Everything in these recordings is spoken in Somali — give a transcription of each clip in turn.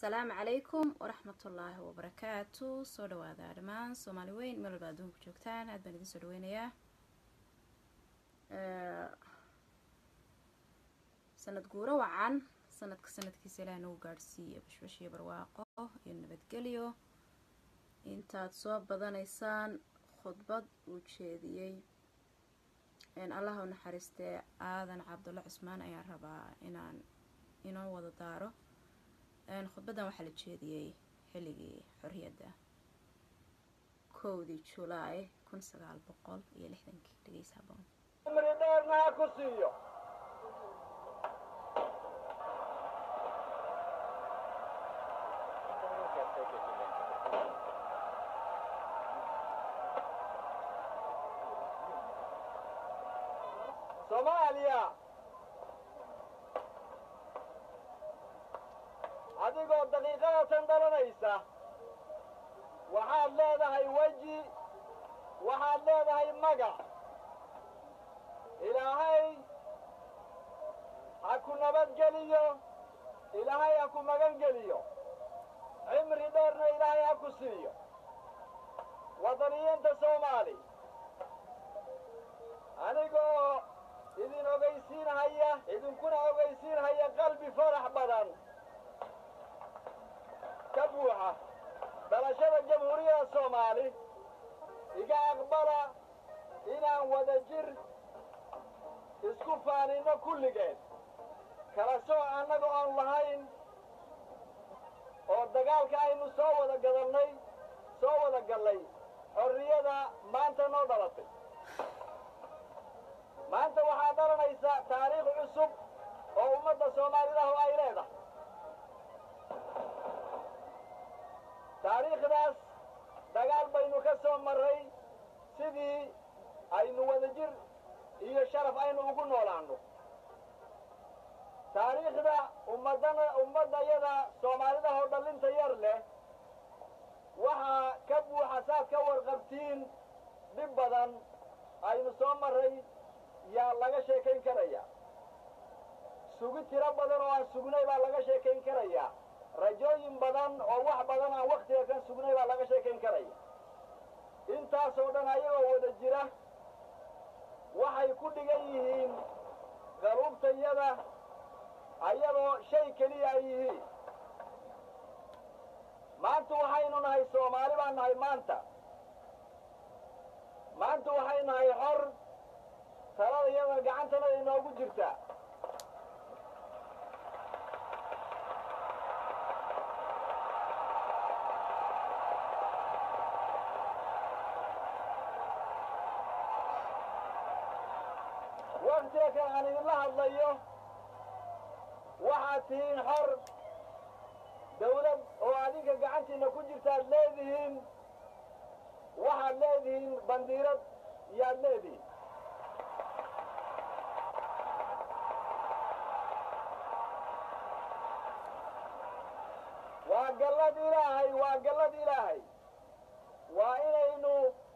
السلام عليكم ورحمة الله وبركاته. صدوا هذا دمان سومالي وين مر بعدهم كجوكتان هاد بندي سدوين يا سنة جورا وعن سنة كيسلانو قارسية بشوشية برواقه ينبتقليو انتا تصوب بدانيسان خطبة وشيديي ان الله نحرسته آذن عبد الله عثمان ايان ربا inaan wada daaro khudbadan waxaa la jeediyay xilligii xorriyadda 1 July 1960 dhageysa baan umri dheerna ku siiyo Soomaaliya adigoo daqiiqadatan dhalanaysa waxaad leedahay weji waxaad leedahay magac ilaahay ha ku nabadgeliyo ilaahay ha ku magangeliyo cimri dheerna ilaahay ha ku siiyo wadaniyiinta Soomaali anigoo idin ogeysiinhaya idinkuna ogeysiinhaya qalbi farax badan كبوحة بلاشة الجمهورية الصومالي إيقا أقبلا إنا ودجر إسكوفانينا كل جيد كراسو أنكو أنلهين ودقال كأينو سوى دقالي حرية ما أنت نوضلتي ما أنت وحاضرنا إيسا تاريخ عصب وأمد الصومالي له أيريده taariikhdaas dagaal baynu ka soo maray sidii aynu wadajir iyo sharaf aynu ugu noolaano taariikhda ummadayada Soomaalida oo dhalinta yar leh waxa ka buuxa saad ka warqabtiin dib badan aynu soo maray yaa laga sheekayn karaya sugi tiro badan oo aan sugnay baa laga sheekayn karaya rajooyin badan oo wax badan aan waqtiga kan sugnay baa laga sheekayn karaya intaas oo dhan ayagoo wada jira waxay ku dhigan yihiin qaruubtayada ayadoo shay keliya ay yihiin maanta waxaynu nahay Soomaali baan nahay maanta waxay nahay xor taladayada gacantana inoogu jirta waqtiga aan idinla hadlayo waxaad tihiin xor dawlad oo adinka gacantiina ku jirtaad leedihiin waxaad leedihiin bandiirad yaad leedihiin waa gallad ilaahay waa inaynu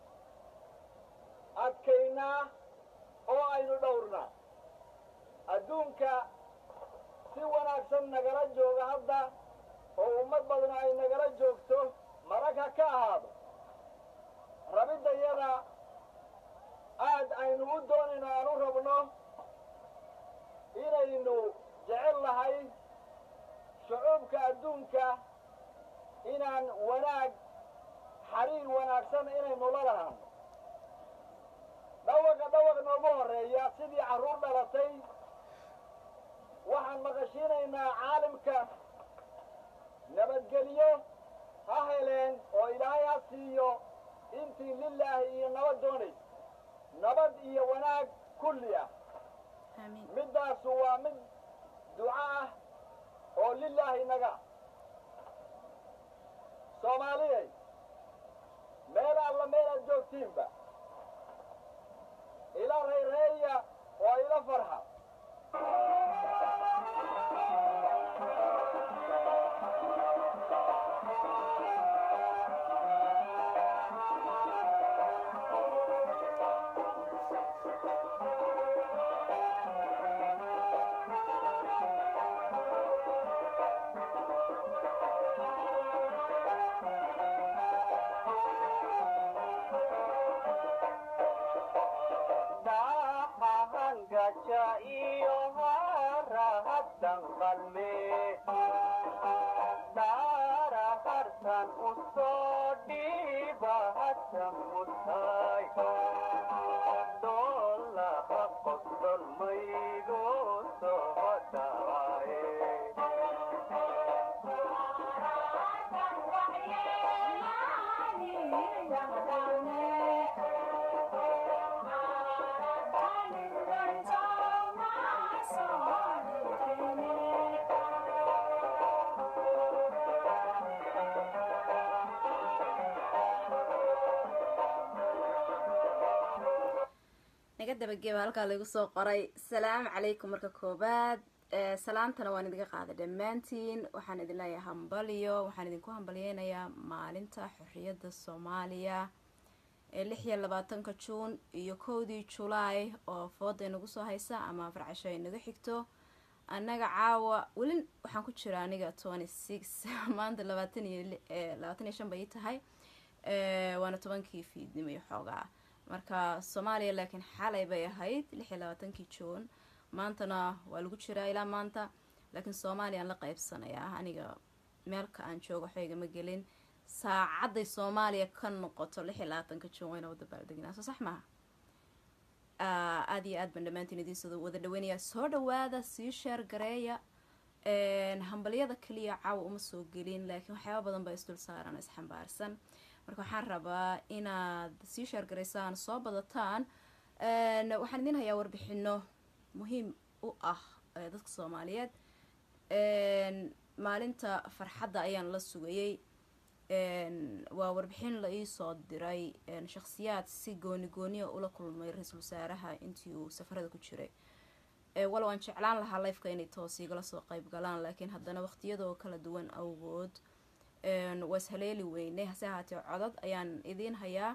adkaynaa oo aynu dhowrnaa adduunka si wanaagsan nagala jooga hadda oo ummad badan ay nagala joogto marag ha ka ahaado rabidayada aad aynu u doonayno aan u rabno inaynu jecel lahay shucuubka adduunka inaan wanaag xiriir wanaagsan inaynu la lahaano dhawaq noogu horeeya sidii carruur dhalatay waxaan maqashiinaynaa caalamka nabadgelyo ha heleen oo ilaahay ha siiyo intii lilaahi iyo nabad doonaysa nabad iyo wanaag kulli ah middaasu waa mid duca ah oo lilaahi naga Soomaaliyey meel alla meel aad joogtiinba ila reereeya oo ila farxa iyo harahadan qalme daara hartan usoo dhiiba hatan mutay doolaha qosol maygu soo dhaaye naga dabageba halkaa lagu soo qoray salaamu calaykum marka koobaad salaantana waan idiga qaaday dhammaantiin waxaan idin leeyahay hambalyo waxaan idinku hambalyeynayaa maalinta xorriyadda soomaaliya ee 26 juun iyo 1 July oo fooda inagu soo haysa ama farcasho inaga xigto annaga caawa weli waxaan ku jiraa aniga 26 maanta 25 bay tahay waana 10kii fiidnimo iyo xoogaa marka Soomaaliya laakiin xalay bay ahayd 26 Juun maantana waa lagu jiraa ilaa maanta laakiin Soomaaliya aan la qaybsanayaa aniga meelka aan joogo xeega ma gelin saacaday Soomaaliya ka noqoto 26 Juun wayna wada baaldegnaa soo sax ma aad iyo aad baan dhamaantiin idin soo wada dhaweynaya soo dhawaada sii share gareeya hambaliyada kaliya caawa uma soo gelin laakiin waxyaabo badan baa isdul saaran isxambaarsan marka waxaan rabaa inaad sii share gareysaan soo badataan waxaan idin hayaa warbixino muhiim u ah dadka Soomaaliyeed maalinta farxadda ayaan la sugayay waa warbixin la ii soo diray shakhsiyaad si gooni ula kulmay ra'iisul wasaaraha intii uu safarada ku jiray walow aan jeclaan lahaa live-ka inay toos igala soo qayb galaan laakiin haddana waqtiyadoo kala duwan awgood was haleeli weyne hase ahaatee codad ayaan idiin hayaa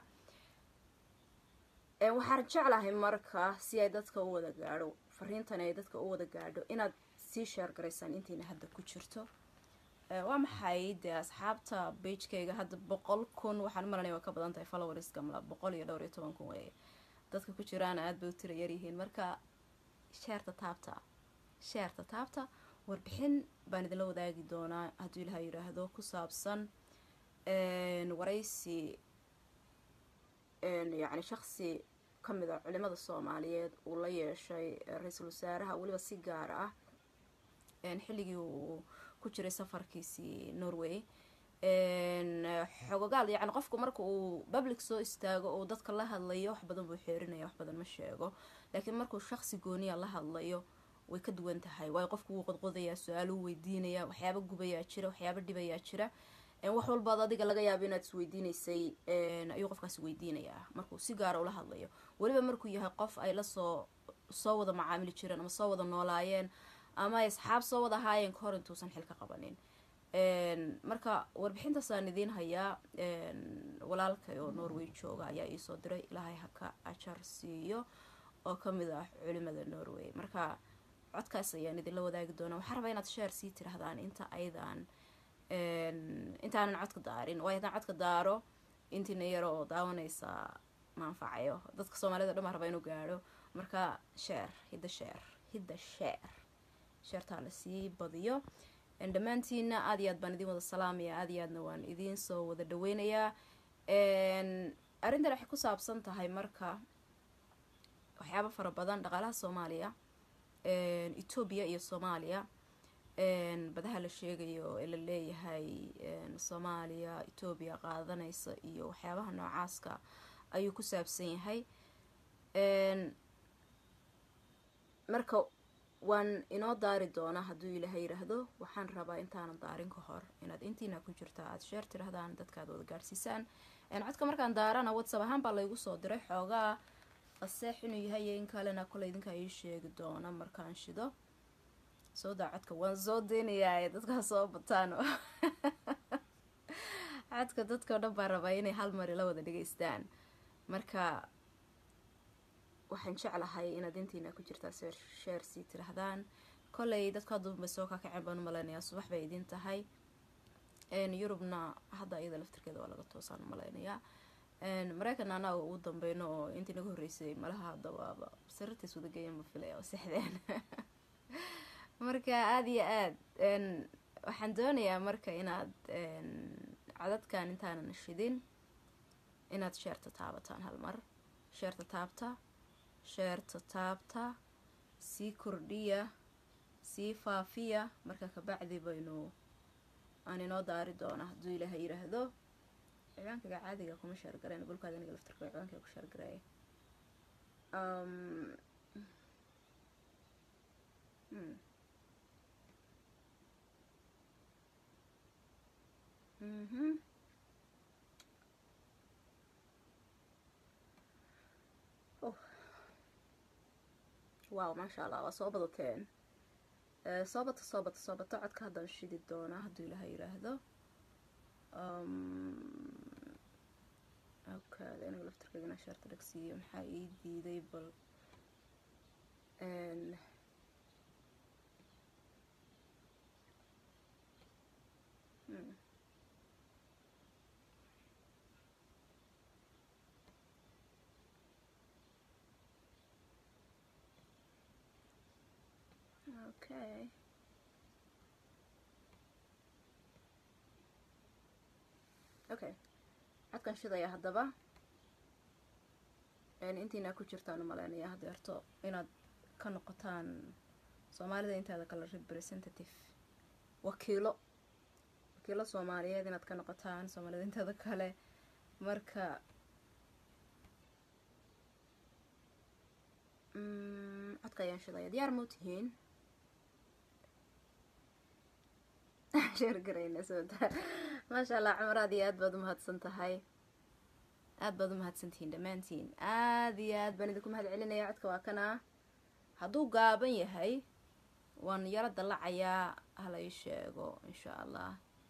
waxaan jeclahay marka si ay dadka u wada gaadho fariintan ay dadka u wada gaadho inaad sii share gareysaan intiina hadda ku jirto waa maxay dee asxaabta page-kayga hadda 100,000 waxaan maranaya waa ka badan tahay followers gamla 112,000 weeye dadka ku jiraan aad bay u tira yar yihiin marka share taabta warbixin baan idinla wadaagi doonaa hadduu ilaahay yiraahdo ku saabsan waraysi yani shakhsi kamid ah culimada Soomaaliyeed uu la yeeshay ra'iisul wasaaraha waliba si gaar ah xilligii uu ku jiray safarkiisii Norway xogogaal yani qofku marka uu public soo istaago oo dadka la hadlayo wax badan buu xeerinaya wax badan ma sheego laakiin markuu shakhsi gooniya la hadlayo way ka duwan tahay way qofku uu qodqodaya su'aalo weydiinaya waxyaabo gubaya jira waxyaabo dhibaya jira wax walba adiga laga yaabo inaad isweydiinaysay ayuu qofkaas weydiinaya markuu si gaar ah ula hadlayo waliba markuu yahay qof ay la soo wada macaamili jireen ama soo wada noolaayeen ama asxaab soo wada haayeen hor intuusan xil ka qabanin marka warbixintaas aan idiin hayaa walaalkay oo Norway jooga ayaa ii soo diray ilaahay ha ka ajar siiyo oo kamid ah culimada Norway marka codkaas ayaan idinla wadaagi doonaa waxaan rabaa inaad share sii tirahdaan inta aydan intaanan codka daarin waa haddaan codka daaro intiina yar oo daawanaysa manfacayo dadka Soomaalida dhammaan raba inuu gaadho marka hidda share la sii badiyo dhammaantiina aad iyo aad baan idin wada salaamaya aad iyo aadna waan idin soo wada dhaweynayaa arrintan waxay ku saabsan tahay marka waxyaabo fara badan dhaqaalaha Soomaaliya Ehtopia iyo Soomaaliya badaha la sheegayo ee la leeyahay Soomaaliya Ehtopia qaadanaysa iyo waxyaabaha noocaaska ayuu ku saabsan yahay marka waan inoo daari doona hadduu ilaahay yiraahdo waxaan rabaa intaanan daarin ka hor inaad intiina ku jirta aad share tirahdaan dadka aad wada gaarsiisaan codka markaan daarana WhatsApp ahaan baa laygu soo diray xoogaa faseex inuu yahay in kalena kale idinka ay sheegi doona markaan shido soo codka waan soo deenayaa dadka soo bataan codka dadka dhan baa rabaa inay hal mar la wada dhageystaan marka waxaan jeclahay inaad intiina ku jirtaa share sii tirahdaan kolay dadka duubma soo ka kacay baan maleynayaa subax bay idin tahay Yurubna hadda iyada laftirkeeda waa laga toosaan maleynayaa maraykan anaa ugu dambayno oo intii naga horreysay malaha haddabaaba sariirtays wada geeyan ma filaya oo sexdeen marka aada iyo aad waxaan doonayaa marka inaad codadkan intaanan shidin inaad sheerta taabataan hal mar sheerta taabta sii kordhiya sii faafiya marka kabacdi baynu aan inoo daari doona hadduu ilaahay yiraahdo ciwaankaga caadiga kuma sheergareen bulkaada aniga laftarka ciwaankaga ku sheergareeya wow maasha allah waa soo badateen soo bata codka haddaan shidi doonaa hadduu ilaahay yiraahdo okay aniga laftarkayga inaan sheerta dhagsiiyo maxaa ii diiday bal okay codkan shidaya haddaba intiina ku jirtaan umaleynaya hadeerto inaad ka noqotaan soomaalida inteeda kale representative wakiilo soomaaliyeed inaad ka noqotaan soomaalida inteeda kale marka codka ayaan shidaya diyaar ma utihiin sheergarayna sooda maasha allah cumar aad iyo aad baad umahadsan tahay aad baad umahadsantihiin dhammaantiin aad iyo aad baan idinku mahad celinaya codka waa kana hadduu gaaban yahay waan yaro dalacayaa hala ii sheego insha allah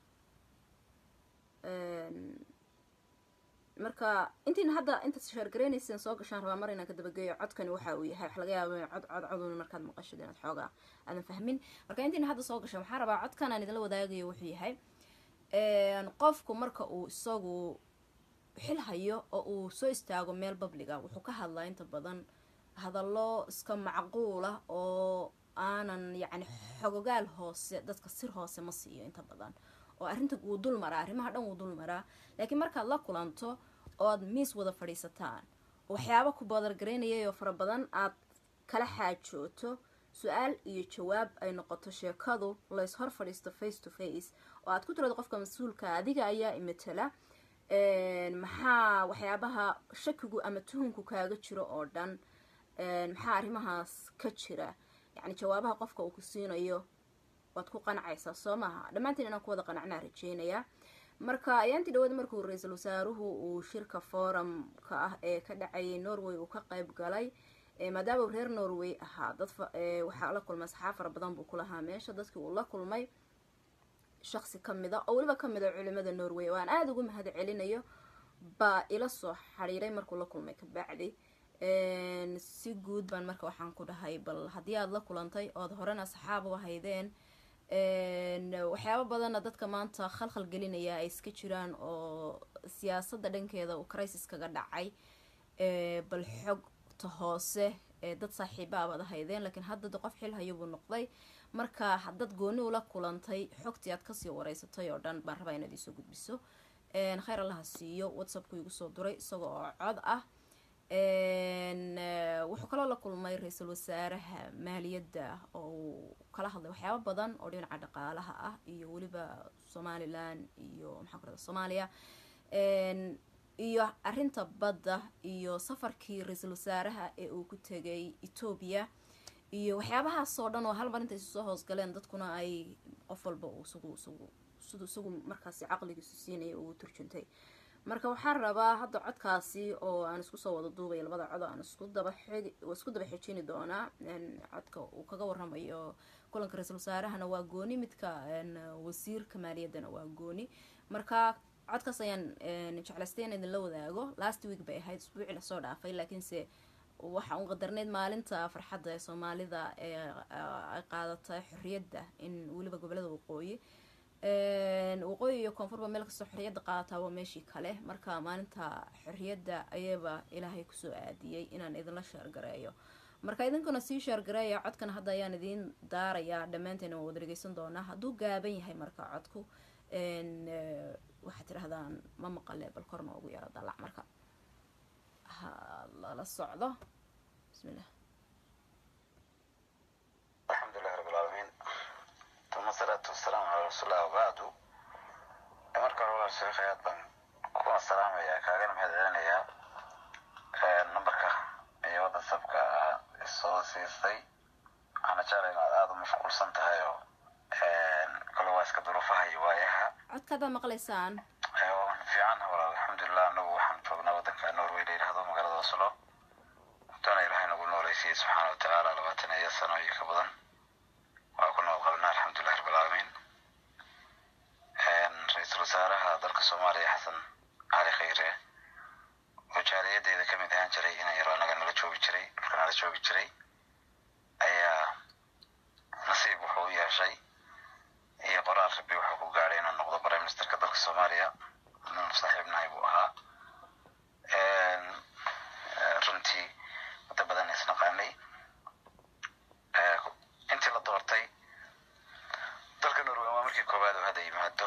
marka intiina hadda intaad sheergaraynayseen soo gashaan rabaa mar inaan ka dabageeyo codkani waxa uu yahay wax laga yaaba codun markaad maqashid inaad xoogaa aadan fahmin marka intiina hadda soo gashaan waxaan rabaa codkan aan idinla wadaagayo wuxuu yahay qofku marka uu isagu xil hayo oo uu soo istaago meel babliga wuxuu ka hadlaa inta badan hadallo iska macquul ah oo aanan yacni xogogaal hoose dadka sir hoose ma siiyo inta badan oo arrinta wuu dul maraa arrimaha dhan wuu dul maraa laakiin markaad la kulanto oo aad miis wada fadhiisataan waxyaaba ku boodargaraynayay oo fara badan aad kala xaajooto su-aal iyo jawaab ay noqoto sheekadu lays hor fadhiisto face to face oo aad ku tirado qofka mas-uulka adiga ayaa imatala maxaa waxyaabaha shakigu ama tuhunku kaaga jiro oo dhan maxaa arrimahaas ka jira yacni jawaabaha qofka uu ku siinayo waad ku qancaysaa soo maaha dhammaantiin inaan ku wada qanacnaa rajeynayaa marka ayaantii dhawaad markuu ra-iisul wasaaruhu uu shirka forumka ah ee ka dhacayay norway uu ka qayb galay maadaama uu reer norway ahaa dad waxaa la kulmay saxaab fara badan buu ku lahaa meesha dadkii uu la kulmay shaksi kamida oo weliba kamid a culimada norway oo aan aada ugu mahad celinayo baa ila soo xiriiray markuu la kulmay kabacdi si guud baan marka waxaan ku dhahay bal haddii aada la kulantay ood horena saxaab u ahaydeen waxyaaba badanna dadka maanta khalkhal gelinaya ay iska jiraan oo siyaasadda dhankeeda uu crisis kaga dhacay bal xogta hoose dad saaxiiba abaad ahaydeen laakiin hadda qof xil hayo buu noqday marka haddaad gooni ula kulantay xogtii aad kasii wareysatay oo dhan baan rabaa inaad iisoo gudbiso khayr allaha siiyo whatsappku igu soo duray isaga oo cod ah wuxuu kaloo la kulmay ra-iisul wasaaraha maaliyadda oo uu kala hadlay waxyaaba badan oo dhinaca dhaqaalaha ah iyo weliba somalilan iyo maxaa ku rahda soomaaliya iyo arrinta badda iyo safarkii ra-iisul wasaaraha ee uu ku tegay Ehtopia iyo waxyaabahaasoo dhan oo hal mar intay soo hoosgaleen dadkuna ay qof walba uu isagu markaasi caqligiisu siinaya uu turjuntay marka waxaan rabaa hadda codkaasi oo aan isku soo wada duubay labada cod aan isku daba xijini doonaa codka uu kaga waramayo kulanka ra-iisul wasaarahana waa gooni midka wasiirka maaliyaddana waa gooni marka codkaas ayaan jeclaystay in idinla wadaago last week bay ahayd isbuucii lasoo dhaafay laakiinse waxa uu qadarneyd maalinta farxadda ee soomaalida ee ay qaadatay xorriyadda in weliba gobolada waqooyi waqooyi iyo koonfurba meel kastoo xorriyadda qaadataa waa meeshii kale marka maalinta xorriyadda ayaaba ilaahay kusoo aadiyey inaan idinla sheergareeyo marka idinkuna sii sheergareeya codkana hadda ayaan idiin daarayaa dhammaanteena waa wada dhegeysan doonaa hadduu gaaban yahay marka codku waxaad tidhahdaan ma maqale bal korna ugu yaro dalac marka ha lala socdo bismillah alxamdulilah rabbil caalamiin tuma salaatu wasalaamu calaa rasuulillah wabaadu marka hore walaal sheekh ayaad baan kuna salaamaya kaagana mahad celinayaa nambarka iyo whatsappka soo siisay waxaana jeclay inaad aada u mashquulsan tahay oo kale waa iska duruufaha iyo waayaha codkaada maqlaysaan fiican walaal alxamdulilah anagu waxaan joognaa waddanka norway la yidhaahdo magaalada oslo doona ilaahay nagu nooleysiyey subxaana watacaala 20 sano iyo ka badan waa ku nool qabnaa alxamdulilah rabbil caalamiin ra-iisul wasaaraha dalka soomaaliya xasan cali khayre oo jaaliyadeeda ka mid ahaan jiray inay yaro anaga nala joogi jiray dhulka nala joogi jiray ayaa nasiib wuxuu u yeeshay iyo qoraal rabbi wuxuu ku gaadhay inuu noqdo prime ministerka dalka soomaaliya saaxiibnahay buu ahaa runtii muddo badan isnaqaanay intii la doortay dalka norway waa markii koowaad oo hadda yimaado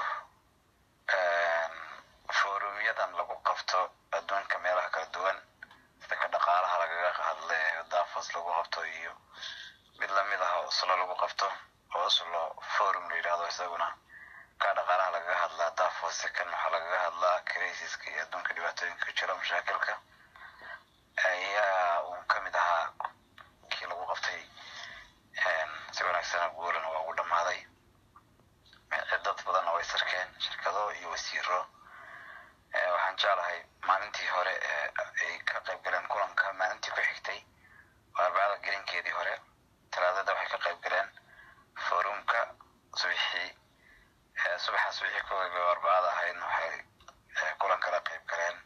forumyadan lagu qabto adduunka meelaha kala duwan sida ka dhaqaalaha lagaga hadle daafos lagu qabto iyo mid lamid ah oo oslo lagu qabto oo oslo forum la yidhaahdo isaguna ka dhaqaalaha lagaga hadlaa daafos kan waxaa lagaga hadlaa crisiska iyo adduunka dhibaatooyinka jira mashaakilka ayaa uu ka mid ahaa kii lagu qabtay si wanaagsan guulana waa ugu dhammaaday dad badanna way sarkeen shirkado iyo wasiiro waxaan jeclahay maalintii hore ay ka qayb galeen kulanka maalintii ku xigtay waa arbacada gelinkeedii hore talaadada waxay ka qayb galeen forumka subaxaas wixii ku qayb arbacada ahaydna waxay kulan kala qayb galeen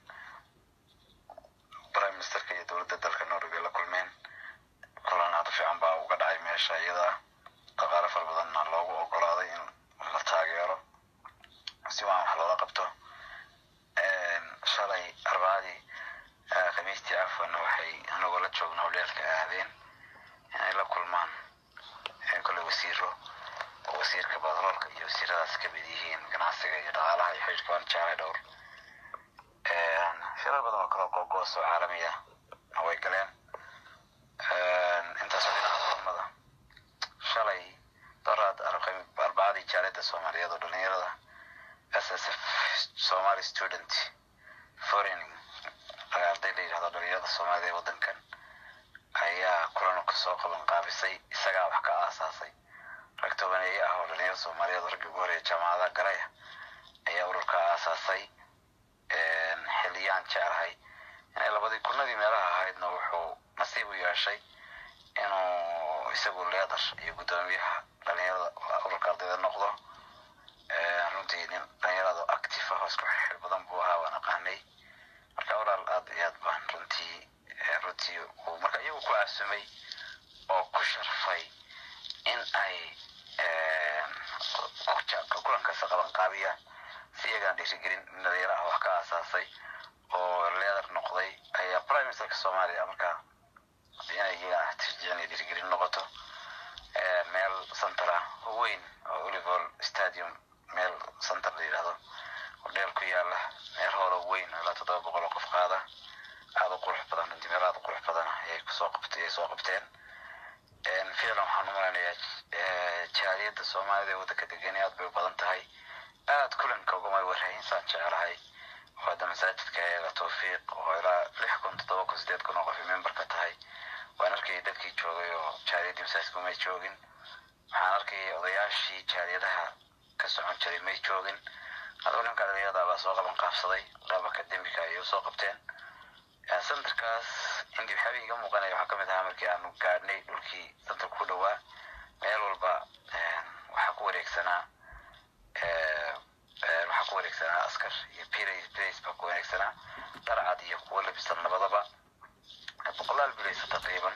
prime ministerka iyo dowladda dalka norway la kulmeen kulan aad u fiican baa uga dhacay meesha iyada dhaqaale fara badanna loogu ogolaaday in la taageero si waan wax loola qabto shalay arbacadii khamiistii cafwana waxay anagoo la joogna howliyaalka aadeen inay la kulmaan kole wasiiro oo wasiirka batroolka iyo wasiiradaas ka mid yihiin ganacsiga iyo dhaqaalaha iyo xiriirka waan jeclay dhowr shirar badan oo kale googoos oo caalamiya way galeen intaasoo dhinaca kulamada shalay doraad arbacadii jaaliyadda soomaaliyeed oo dhalinyarada SSF Somali Student Foreign arday la yidhahdo dhalinyarada soomaalida ee waddankan ayaa kulan kasoo qaban qaabisay isagaa wax ka aasaasay rag tobaneeye ah oo dhalinyarada soomaaliyeed oo raggii ugu horeeya jaamacadaha galaya ayaa ururka aasaasay xiliyaan jeclahay inay 2000 meelaha ahaydna wuxuu nasiib u yeeshay inuu isagu leedar iyo guddoomiyaha dhalinyarada ururka ardayda noqdo runtii nin dhalinyarada active ah oo isku xir badan buu ahaa waan aqaanay marka walaal aad iyo aad baan runtii uu marka iyagu ku caasumay oo ku sharfay in ay kulankaas qaban qaabiyaan si iyagaan dhiirigelin dhalinyaro ah wax ka aasaasay oo leedar noqday ayaa prime ministerka soomaaliya markaa inay iyagaan tashjiicin iyo dhiirigelin noqoto meel center ah weyn oo oliver stadium meel center la yidhaahdo hodheel ku yaala meel horo weyn ilaa 700 qof qaada aada u qurux badan runtii meel aada u qurux badan ayay soo qabteen ficlan waxaan u maleynayaa jaaliyadda soomaalida ee waddanka degan aad bay u badan tahay aad kulanka ugama warhayn saan jecelahay oo hadda masaajidka eega tawfiiq oo ilaa 6,000-7,000 oo qof memberka tahay waan arkay dadkii joogay oo jaaliyadii masaajidka may joogin waxaan arkay odayaashii jaaliyadaha ka socon jiray may joogin hadda ninka dhalinyarada baa soo qaban qaabsaday qaab akademika ayay usoo qabteen centerkaas indii waxyaabihii iga muuqanaya waxaa ka mid ahaa markii aanu gaadhnay dhulkii centerka ku dhowaa meel walba waxaa ku wareegsanaa askar iyo bilays baa ku wareegsanaa dharcad iyo kuwo labisan labadaba boqolaal bilaysa taqriiban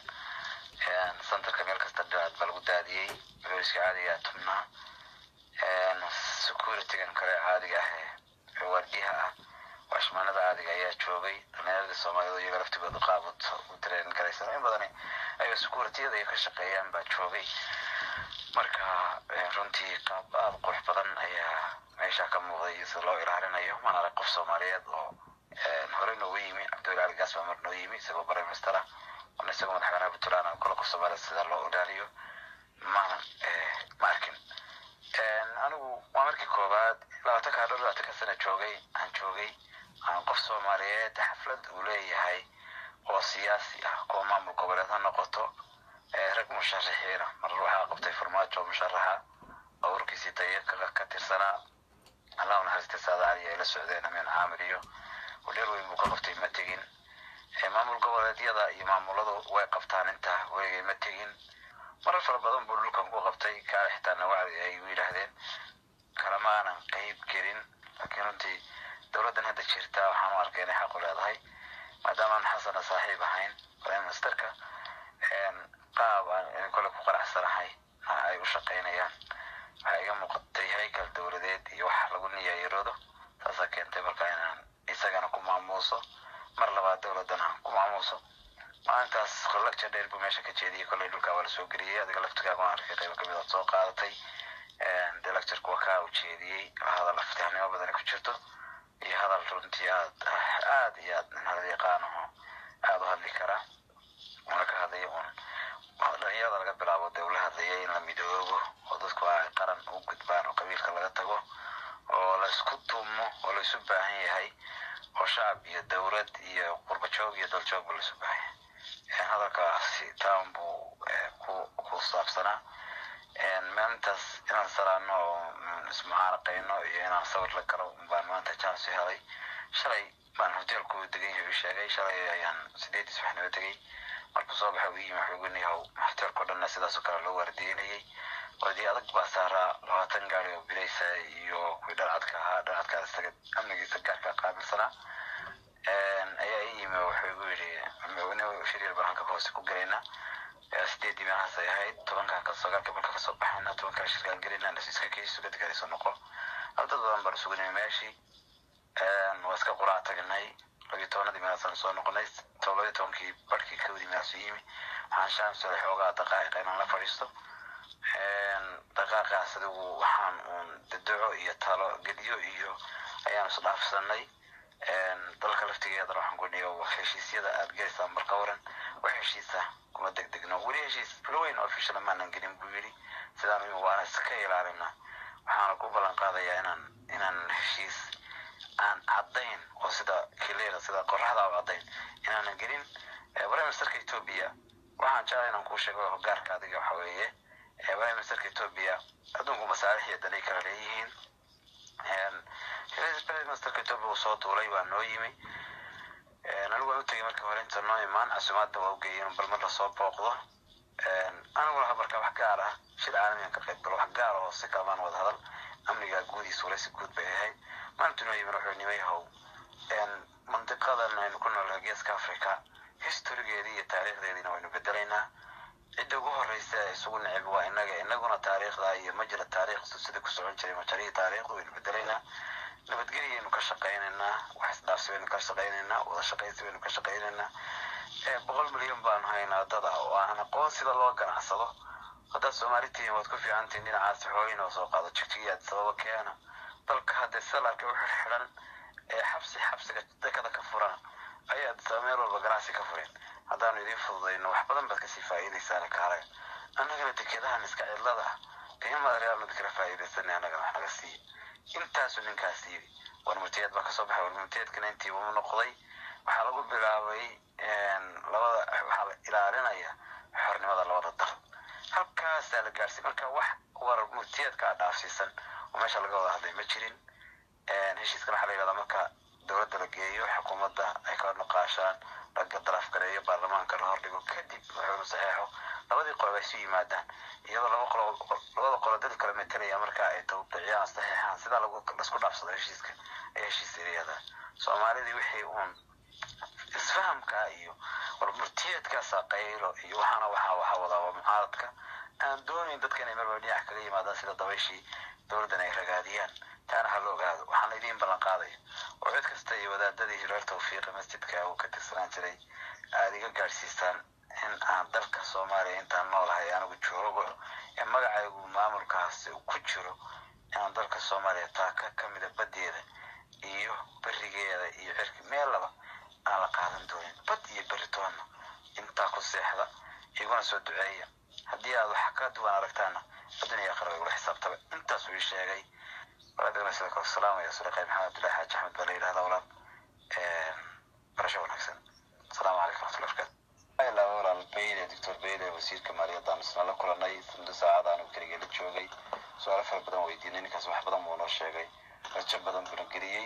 centerka meel kasta dhinaad baa lagu daadiyey bilayska caadiga tubnaa security-gan kale caadiga ah waardiyaha washmaanada caadiga ayaa joogay dhalinyarada Soomaalida iyaga laftigooda qaabad u train garaysan in badan ay security-da ay ka shaqeeyaan baa joogay marka runtii qaab aad qurux badan ayaa meesha ka muuqday si loo ilaalinayo mana qof Soomaaliyeed oo hore noo yimi Abdullahi Gasba mar noo yimi isagoo Prime Minister ah oo isagoo madaxweynaha Puntland kala qof Soomaaliyeed sida loo ilaaliyo markin anigu waa markii koobaad 20 sano joogay aan qof Soomaaliyeed xaflad u leeyahay oo siyaasi ah oo maamul goboleed noqoto rag musharaxiina mar waxa qabtay farmaajo musharaxa oo warkiisii tayaka ka tirsanaa Allah naxariista saadaali ay la socdeen amin caamiriyo ودير ويمكنفتي متجين maamul goboleedyada iyo maamuladu way qabtaan inta way ma tagin mararka badan buu dhulkan ku qabtay ka xitaa wacdi ay yiraahdeen kalamaanan qayb gelin laakiin intii dawladdan hadda jirta waxaan arkay inay xaq u leedahay maadaama aan xasan saaxiib ahayn prime ministerka qaab aan kale ku qaraxsanahay ay u shaqeynayaan waxay iga muuqatay haykal dawladeed iyo wax lagu niyaayiroodo taas keentay markaa inaan isagana ku maamuuso mar labaad dawladana ku maamuuso maantaas lecture dheer buu meesha ka jeediyay kolay dhulka waa la soo geliyay adiga laftigaaga waan arkay qayb ka mid ah soo qaadatay lecture ku ka u jeediyay hadal aftahnimo badan ku jirto iyo hadal runtii aad iyo aad hada yaqaano aad u hadli kara marka hadii dhalinyarada laga bilaabo dawladda in la midoobo oo dadku ay qaran u gudbaan oo qabiilka laga tago oo la isku tumo oo la isu baahan yahay oo shacab iyo dawlad iyo qurba joog iyo dal joog la isu baahan yahay hadalkaasi taambu ku saabsanaa maantaas inaan salaano ismaaraqayno iyo inaan sawir la galo baan maanta chance helay shalay baan hotelku degan yahay sheegay shalay ayaan 8 subaxnimo tagay markuu soo baxay wii ma xoganayo hotelku dhanna sidaas oo kale loo wardiinayay ودي أدق بسارة لو تنقل وبليس يو كودراتك هذا استجد أمني سكرك قابل سنة أي ما وحيقولي أمي شرير البرهان كفوس كوجرينا استدي معها سيهاي طبعا كسر قبل كصبح حنا طبعا كشركة جرينا نسيس كيس وقت كذي سنقول أبدا برسولي ماشي واسك قرعة جناي لقيتونا دي مثلا سنقوليس توليتهم كي بركي كودي مسيمي عشان سلح وقعت دقائق أنا لا فريستو دقائق سدوا وحان الدعوة يتطلع قديو إيو أيام صلاف سنة dalka laftigeeda waxaan ku dhigo heshiisyada aad geystaan barqawran wax heshiisa kuma degdegno wali heshiis flowing official ma aan gelin buu yiri sidaan uu waan iska ilaalina waxaan ku balan qaadayaa inaan heshiis aan cadayn oo sida kileera sida qorraxda oo cadayn inaan gelin prime ministerka Ehtopia waxaan jeclahay inaan ku sheego hogaarka adiga waxa weeye prime ministerka Ehtopia adduunku masaalixda ay kala leeyihiin prime minister Ehtopia uu soo duulay waa noo yimi anigu waan u tagay markii hore inta noo imaan casuumaadda waa u geeyeen bal mar la soo booqdo anigu waxa barka wax gaar ah shir caalami ka qayb galo wax gaar ah oo si kaaban wada hadal amniga guudiisa wala si guud bay ahayd maanta noo yimi wuxuu nimay how mantiqadan aynu ku nool geeska Afrika historygeedii iyo taariikhdeedina waynu bedelaynaa cidda ugu horeysa isugu neceb waa inaguna taariikhda iyo majra taariikhdu sida ku socon jiray majariga taariikhdu waynu bedelaynaa nabadgelyo ka shaqeynaa wax isdhaafsiin ka shaqeynaa wada shaqeynaa ka shaqeynaa 100 milyan baan haynaa dad oo aan aqoon sida loo ganacsado hada Soomaalitiin wad ku fiicantiin dhinaca xoolin oo soo qaado jigjigaad sabab keena dalka hada salarka wuxuu xiran xabsiga dadka ka furan ayaa sameer walba ganacsi ka furan hadaan idin fududeyno wax badan bad ka sii faa'iideysan kaaray anaga dekedahan iska cilada qiimo real mid kala faa'iideysanay anaga wax naga sii intaas ninkaasi warmutiyad ba ka soo baxay warmutiyadkana intii uu noqday waxa lagu bilaabay labada waxa la ilaalinaya xornimada labada dal halkaas la gaarsiin marka wax warmutiyadka dhaafsiisan oo meesha laga wada hadlay ma jirin heshiiska waxa la yiraahdaa marka dawladda la geeyo xukuumadda ay ka naqaashaan laga daraf gareeyo baarlamaanka la hordhigo kadib wuxuu saxeexo labadii qolob ay soo yimaadaan iyadoo labada qolob dad kala metelaya marka ay tawbiiciyaan saxeexan sida lagu isku dhaafsado heshiiska ay heshiisyada Soomaalida wixii isfahamka iyo warmurtiyeedka saqaylo iyo waxa wada mucaaradka aan doonayn dadka inay marba dhinac kaga yimaadaan sida dabayshii dowladdan ay ragaadiyaan taana ha la ogaado waxaan idiin ballan qaadaya oo cid kasta iyo wadaadadii reer tawfiiqa masjidka uu ka tirsanaan jiray aad iga gaadhsiistaan in aan dalka soomaaliya intaan noolahay anigu joogo ee magacaygu maamulkaasi ku jiro inaan dalka soomaaliya taaka ka mida badeeda iyo berigeeda iyo cirki meellaba aan la qaadan doonin bad iyo beritoonna intaa ku seexda iguna soo duceeya haddii aad wax ka duwan aragtaana adduuniya aakhira way ula xisaabtaba intaas uu ii sheegay walaadagana sidoo kale salaamaya Suleekh maxamed abdullaahi xaaji axmed baa la yidhahdaa walaal barasho wanaagsan asalaamu calaykum waraxmatullahi wabarakaatu ilaa walaal bayde doctor bayde wasiirka maaliyadda isna la kulanay muddo saacad aanu keliya la joogay su'aalo fara badan weydiinay ninkaas wax badan buu noo sheegay rajo badan buu geliyey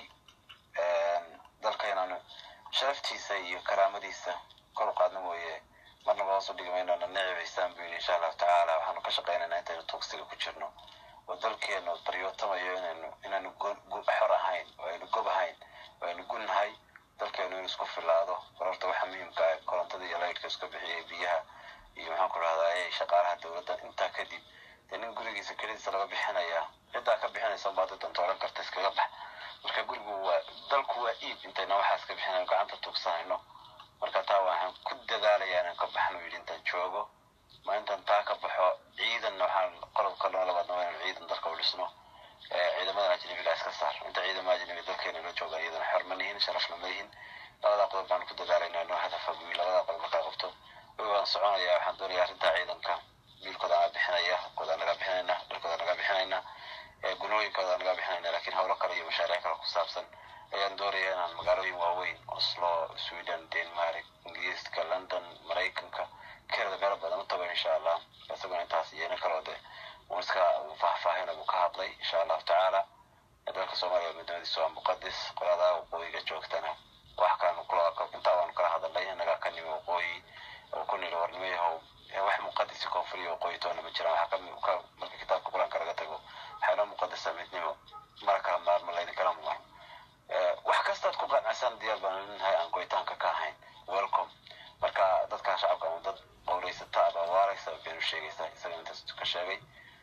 dalkeenanu sharaftiisa iyo karaamadiisa kor u qaadna mooye marnaba hoos u dhigi mayno nicibaysaan buu yidhi insha allahu tacaala waxaanu ka shaqaynaynaa intaynu tuugsiga ku jirno oo dalkeenu baryootomayo inaanu xor ahayn oo aynu gob ahayn oo aynu gunnahay dalkeenu inuu isku filaado barorta waxa muhiimka ah korontada iyo laydhka iska bixiyay biyaha iyo maxaan ku rahdaa shaqaalaha dowladda intaa kadib dee nin gurigiisa kelidiisa laga bixinayaa ciddaa ka bixinaysa baad dantooran karta iskaga bax marka gurigu waa dalku waa iib intayna waxaas ka bixinayno gacanta tuugsanayno marka taa waxaan ku dadaalayaa inaan ka baxno yidhi intaan joogo ma intaan taa ka baxo ciidanna waxaan qodobka labaadna waa inaan ciidan dalka u dhisno ciidamadan ajnabiga iska saar inta ciidamada ajnabiga dalkeena la jooga iyadana xor ma nihin sharafna ma lihin labada qodob baan ku dadaalaynaa inoo hadafa guy labada qodob markaa qabto waan soconayaa waxaan doonayaa arrintaa ciidanka wiilkooda naga bixinaya habkooda naga bixinayna dhalkooda naga bixinayna gunooyinkooda naga bixinayna laakiin howlo kale iyo mashaariic kale ku saabsan ayaan doonayaa inaan magaalooyin waaweyn Oslo Sweden Denmark Ingiriiska London Maraykanka keerada meelo badan u tago insha allah isaguna intaas iyana kaloo de uu iska faahfaahina buu ka hadlay insha allahu tacaala dalka soomaaliya midnimadiisu waa muqadis qolada waqooyiga joogtana wax kaanu kula intaa waanu kala hadalnay innaga ka nimi waqooyi oo ku nilo warnimayahow wax muqadisi koonfuriya waqooyi toona ma jiraan waxaa ka marka kitaabka qur-aanka laga tago waxaynoo muqadisa midnimo mara kala maarma laydinkala muqan wax kastaad ku qanacsan diyaar baan leenahay aan goytaanka ka ahayn welcome marka dadka shacabka ama dad qowlaysata ama waaraysa beenu sheegaysa isaga intaas ka sheegay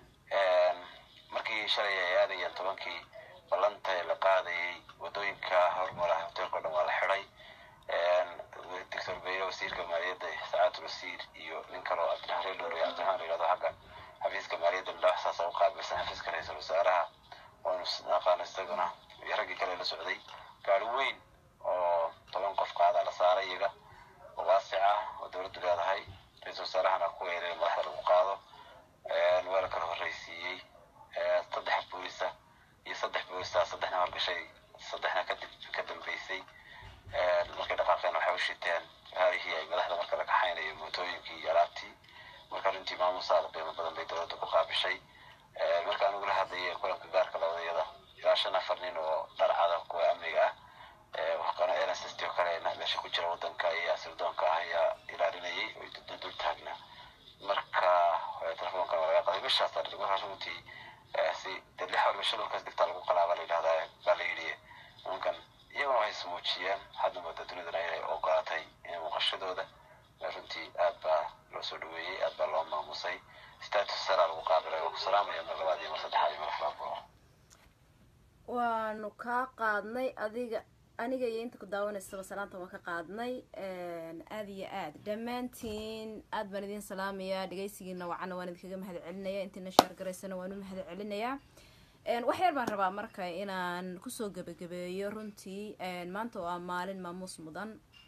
markii shalay ay aadayeen 10kii ballanta la qaadayay wadooyinka hormaraha hotelka dhan waa la xiray doctor bayro wasiirka maaliyadda saacatul wasiir iyo nin kale oo abdiraxmaan loo leeyahay abdiraxmaan yiraahdo xagga xafiiska maaliyadda madaxsaas oo qaabilsan xafiiska ra'iisul wasaaraha waanu naqaano isaguna iyo raggii kale la socday gaari weyn oo 10 qof qaada la saaray iyaga oo waasica oo dowladdu leedahay ra'iisul wasaarahana ku yeelay madaxda lagu qaado waa la kala horreysiiyey 3 booliisa iyo 3 booliisa 3na horgashay 3na ka dambeysay markay dhaqaaqeen waxay u shiteen haarihii ay madaxda marka la kaxaynayo mootooyinkii iyo alaabtii marka runtii maamusaada qiimo badan bay dowladda ku qaabishay marka anigu la hadlayay kulanka gaarka labadayada ilaa 5 nin oo dharcada kuwa amniga ah waxqana NSS oo kale meesha ku jira wadanka iyo asirdoonka ah ayaa ilaalinayay oo dul taagnaa marka telefoonka laga qaday bishaas marka runtii si dadli xawr shilkaas digta lagu qalaaba la yiraahdaa baa la yiri mumkin iyagoo ay smuujiyeen hadda wada dunida ay ogolaatay in muuqashadooda runtii aad baa loo soo dhaweeyay aad baa loo maamusay status sara lagu qaabilay oo salaamaya mar labaad iyo mar saddexaad iyo mar afraad waanu ka qaadnay aniga iyo inta ku daawanaysa salaanta waan ka qaadnay aad iyo aad dhamaantiin aad baan idin salaamaya dhageysigiina wacana waan idinkaga mahad celinaya intina share garaysana waan u mahad celinayaa wax yar baan rabaa marka inaan kusoo gabagabeeyo runtii maanta waa maalin maamuus mudan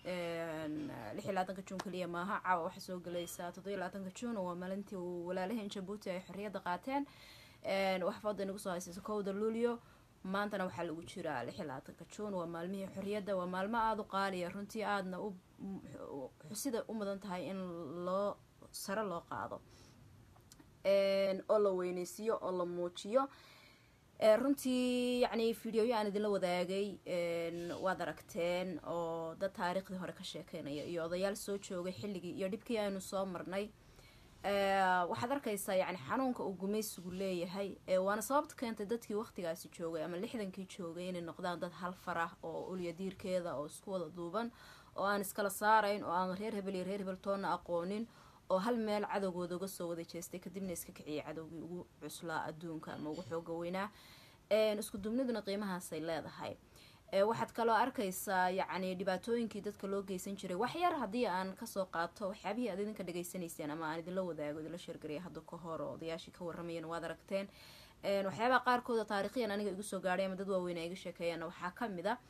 26 Juun kaliya maaha caawa waxa soo galaysa 27 Juun waa maalintii walaalaheen Djibouti ay xorriyada qaateen wax fadlan inagu soo haysay 1 Luulyo maantana waxa lagu jiraa 26 Juun waa maalmihii xorriyada waa maalmo aad u qaaliya runtii aadna u xusida u mudan tahay in loo sare loo qaado oo la weynaysiyo oo la muujiyo runtii yani fiidiyoyo aan idinla wadaagay waad aragteen oo dad taariikhdii hore ka sheekeynaya iyo odayaal soo joogay xilligii iyo dhibkii aanu soo marnay waxaad arkaysaa yani xanuunka uu gumaysigu leeyahay waana sababta keentay dadkii waqtigaasi joogay ama 60kii joogay inay noqdaan dad hal farah oo ulya diirkeeda oo isku wada duuban oo aan iskala saarayn oo aan reer hebel iyo reer hebel toona aqoonin oo hal meel cadowgooda uga soo wada jeestay kadibna iska kiciyay cadowgii ugu cuslaa adduunka ama ugu xooga weynaa isku duubniduna qiimahaasay leedahay waxaad kaloo arkaysaa yacni dhibaatooyinkii dadka loo geysan jiray wax yar haddii aan kasoo qaato waxyaabihii aad idinka dhegaysanayseen ama aan idinla wadaago idinla sheergaraya hadda ka hor oo odayaashii ka warramayeen waad aragteen waxyaabaha qaarkooda taariikhiyan aniga igu soo gaadhay ama dad waaweyn ay iga sheekeeyaanna waxaa ka mid a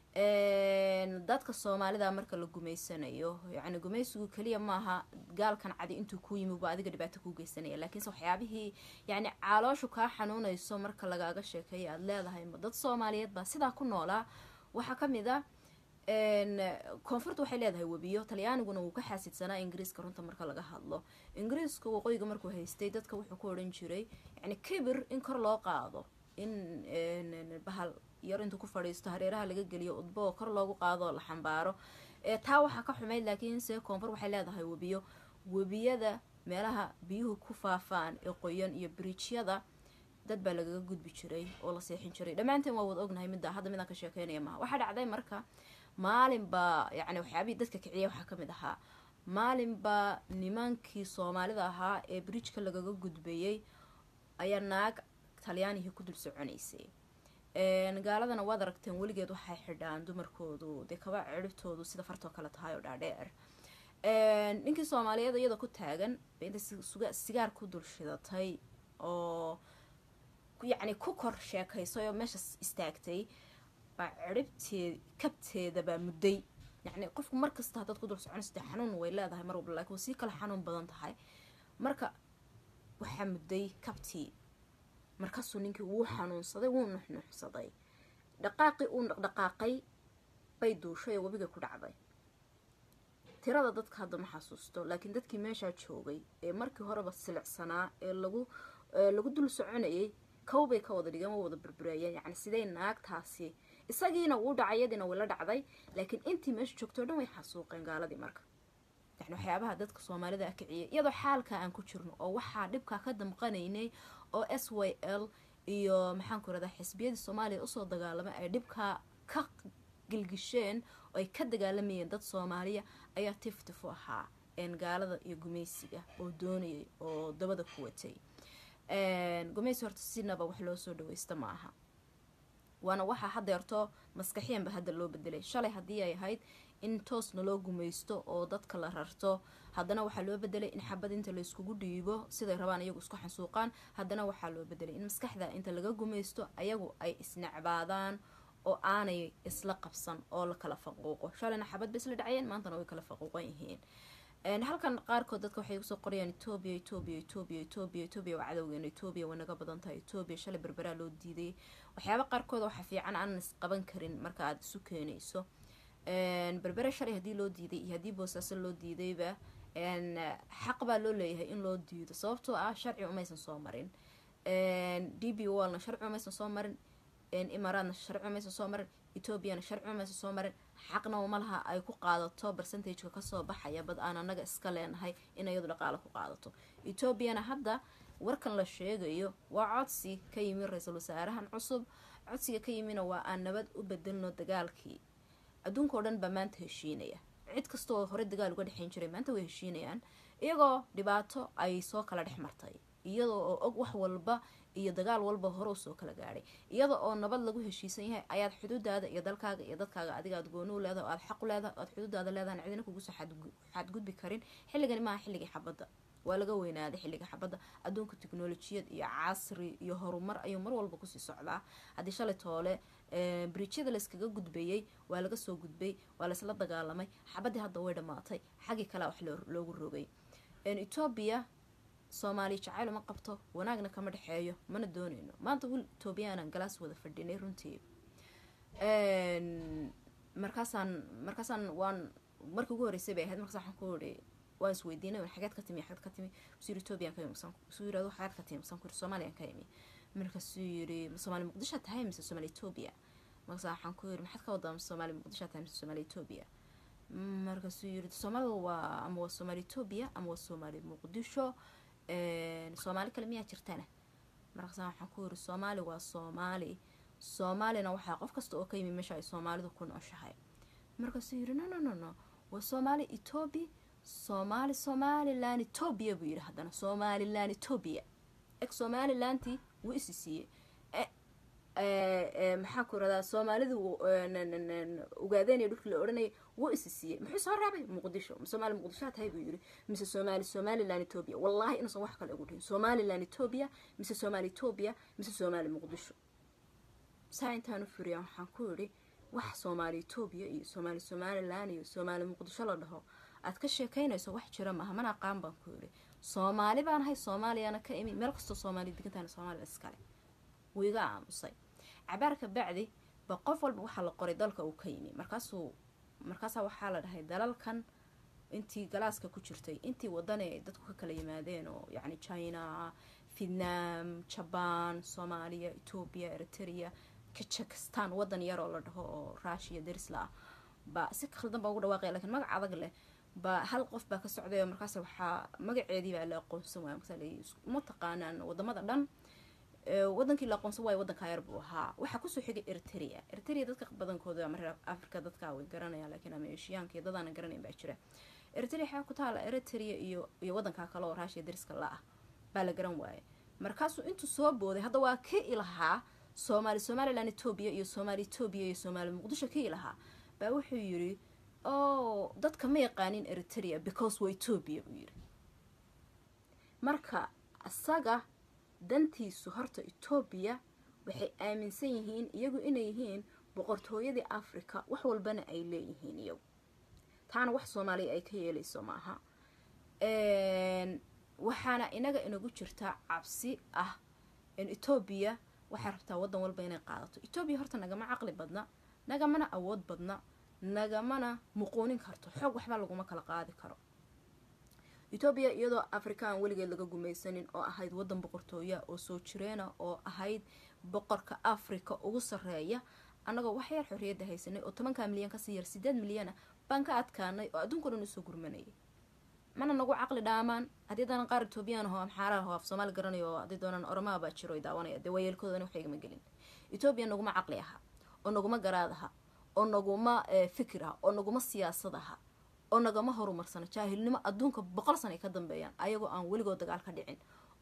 dadka soomaalida marka la gumaysanayo yacni gumaysigu keliya maaha gaalkan cadi intuu ku yimi baa adiga dhibaato kuu geysanaya laakiinse waxyaabihii yacni calooshu kaa xanuunayso marka lagaaga sheekeeyo aada leedahay ma dad soomaaliyeed baa sidaa ku noolaa waxaa ka mid a koonfurta waxay leedahay webiyo talyaaniguna wuu ka xaasidsanaa ingiriiska runta marka laga hadlo ingiriiska waqooyiga markuu haystay dadka wuxuu ku odhan jiray yacni kibir in kor loo qaado in bahal yar intuu ku fadhiisto hareeraha laga geliyo udbo oo kor loogu qaado oo la xambaaro taa waxaa ka xumayd laakiinse koonfur waxay leedahay webiyada meelaha biyuhu ku faafaan ee qoyan iyo bridjyada dad baa lagaga gudbi jiray oo la seexin jiray dhammaanteen waa wada ognahay hadda midaan ka sheekeynaya maaha waxaa dhacday marka maalinba yacni waxyaabihii dadka kiciyay waxaa ka mid ahaa maalinba nimankii soomaalida ahaa ee bridjka lagaga gudbayay ayaa naag talyaanihii ku dul soconaysay gaaladana waad aragteen weligeed waxay xidhaan dumarkoodu dee kaba ciribtoodu sida fartoo kale tahay oo dhaadheer ninkii soomaaliyeed iyada ku taagan bay intay sigaar ku dul shidatay oo yacni ku kor sheekaysay oo meesha istaagtay baa kabteeda baa mudday yacni qofku markasta haddaad ku dul soconayso dee xanuun way leedahay mar walba laakiin sii kale xanuun badan tahay marka waxaa mudday kabtii markaasuu ninkii wuu xanuunsaday wuu nuxnuxsaday dhaqaaqii uu dhaqdhaqaaqay bay duushay oo webiga ku dhacday tirada dadka hadda ma xasuusto laakiin dadkii meeshaa joogay ee markii horeba silicsanaa ee lagu dul soconayay kawbay ka wada dhigeen waa wada burbureeyeen yacni siday naagtaasi isagiina wuu dhacay yadiina wala dhacday laakiin intii meesha joogtoo dhan way xasuuqeen gaaladii marka yani waxyaabaha dadka soomaalida ah kiciyay iyadoo xaalka aan ku jirno oo waxaa dhibkaa ka damqanaynay oo SYL iyo maxaan ku radaa xisbiyadii Soomaaliya usoo dagaalamay ay dhibkaa ka gilgisheen oo ay ka dagaalamayeen dad Soomaaliya ayaa tiftifu ahaa gaalada iyo gumaysiga oo doonayay oo dabada ku watay gumaysi horta sinaba wax loo soo dhawaysta ma aha waana waxaa hadeerto maskaxiyanba hadda loo bedelay shalay haddii ay ahayd in toosna loo gumaysto oo dadka la rarto haddana waxaa loo bedelay in xabad inta la iskugu dhiibo siday rabaan iyagu isku xansuuqaan haddana waxaa loo bedelay in maskaxda inta laga gumaysto ayagu ay isnacbaadaan oo aanay isla qabsan oo la kala faquuqo shalayna xabad bay isla dhacayeen maantana way kala faquuqan yihiin halkan qaarkood dadka waxay usoo qorayaan Ehtopia waa cadowgeena Ehtopia waa naga badan tahay Ehtopia shalay berberaa loo diiday waxyaaba qaarkood waxa fiican aan is qaban karin marka aad isu keenayso berbera shalay haddii loo diiday iyo haddii boosaaso loo diidayba xaq baa loo leeyahay in loo diido sababtoo ah sharci umaysan soo marin DB Wallna sharci umaysan soo marin Imaaraadna sharci umaysan soo marin Ethiopiana sharci umaysan soo marin xaqna uma laha ay ku qaadato percentage-ka kasoo baxaya bad aan anaga iska leenahay in iyadu dhaqaale ku qaadato Ethiopiana hadda warkan la sheegayo waa codsi ka yimi ra'iisul wasaarahan cusub codsiga ka yimina waa aan nabad u bedelno dagaalkii adduunka oo dhan baa maanta heshiinaya cid kasta oo hore dagaal uga dhexayn jiray maanta way heshiinayaan iyagoo dhibaato ay soo kala dhex martay iyadoo oo og wax walba iyo dagaal walba hore usoo kala gaadhay iyada oo nabad lagu heshiisan yahay ayaad xuduudaada iyo dalkaaga iyo dadkaaga adiga aad gooni u leedahay oo aad xaq u leedahay oo aad xuduudaada leedahay cidina kugu soo xadgudbi karin xilligani maaha xilligii xabadda waa laga weynaaday xilliga xabadda adduunka tiknolojiyad iyo casri iyo horumar ayuu mar walba kusii socdaa haddii shalay toole bridjyada layskaga gudbayay waa laga soo gudbay waa laysla dagaalamay xabaddii hadda way dhammaatay xaggii kalea wax loogu rogay Ehtopia Soomaali jacayl ma qabto wanaagna kama dhexeeyo mana doonayno maanta wiil Ethiopiana galaas wada fadhinay runtii markaasaan waan markii ugu horeysay bay ahayd markaas waxaan ku yiri waan isweydiinay xageed ka timi suu Ethiopian ka yimi suu yiraahdo xageed ka timi ku Soomaaliya ka yimi markaasuu yiri Soomaali Muqdisho tahay mise Soomaali Ehtopia markaas waxaan ku yiri maxaad ka wadaa Soomaali Muqdisho tahay mise Soomaali Ehtopia markaasuu yiri Soomaali waa ama waa Soomaali Ehtopia ama waa Soomaali Muqdisho Soomaali kale miyaa jirtana markaas waxaan ku yiri Soomaali waa Soomaali Soomaalina waxa qof kasta oo ka yimi meesha ay Soomaalidu ku nooshahay markaasuu yiri no waa Soomaali Ehtopia Somaliland Ehtopia buu yiri hadana Somaliland Ehtopia Somalilanti wuu isisiiyay maxaa ku radaa Soomaalidu ugaadeen dhulka la oranay wuu isisiiyay muxuu soo raabay Muqdisho Soomaali Muqdisho tahay buu yiri mise Somaliland Ehtopia wallahi inuu wax kale ugu dhihin Somaliland Ehtopia mise Somali Ehtopia mise Somali Muqdisho saayintaan furiya waxaan ku yiri wax Somali Ehtopia iyo Somaliland iyo Somali Muqdisho la dhaho aad ka sheekaynayso wax jira ma mana qaan baan ku yiri Soomaali baan hay Soomaaliyana ka imi meel kasto Soomaali digantaan Soomaali iskale wiiga aamusay cabaarka bacdi ba qof walba waxa la qoray dalka uu ka yimi markaas waxa la dhahay dalalkan intii galaaska ku jirtay intii wadan ay dadku ka kala yimaadeen oo yani China Vietnam Japan Soomaaliya Ehtopia Eritrea Kazakhstan wadan yar oo la dhaho oo Russia darisla ba si khaldan baa ugu dhawaaqay laakiin magac adag leh ba hal qof baa ka socday markaas waxa magaceedii baa la aqoonsan waay markaas ma taqaanaan wadamada dhan wadankii la aqoonsan waay wadanka yar buu ahaa waxa ku soo xigay Eritrea dadka badankooda mar Afrika dadka way garanayaan laakiin ama Aasiyaanka dadana garanayn baa jira Eritrea waxa ku taala Eritrea iyo wadanka kale oo Russia dariska la ah baa la garan waay markaas intuu soo booday hadda waa ka ilaha Somaliland Ehtopia iyo Somali Ehtopia iyo Somali Muqdisho ka ilaha baa wuxuu yiri dadka ma yaqaanin Eritrea because way Ehtopia buu yiri marka asaga dantiisu horta Ehtopia waxay aaminsan yihiin iyagu inay yihiin boqortooyadii Afrika wax walbana ay leeyihiin iyagu taana wax Soomaali ay ka yeelayso maaha waxaana inaga inagu jirta cabsi ah in Ehtopia waxa rabtaa wadan walba inay qaadato Ehtopia horta nagama aqli badna nagamana awood badna nagamana muqoonin karto xog waxba laguma kala qaadi karo Ehtopia iyadoo Afrikaan waligeed laga gumaysanin oo ahayd wadan boqortooya oo soo jireena oo ahayd boqorka Afrika ugu sareeya anaga wax yar xorriyad haysanay oo 10 milyan ka sii yar 8 milyan baan ka adkaanay oo adduunka dhan soo gurmanay mana nagu aqli dhaamaan hadiidan qaar Ethiopian oo amxaara oo af Soomaali garanayo hadii doonan ormaa baa jiro daawanaya daweelkoodana wax igama gelin Ethiopia naguma aqli aha oo naguma garaadaha oo naguma fikiraha oo naguma siyaasadaha oo nagama horumarsana jaahilnimo adduunka 100 sano ka dambeeyaan ayagoo aan waligood dagaal ka dhicin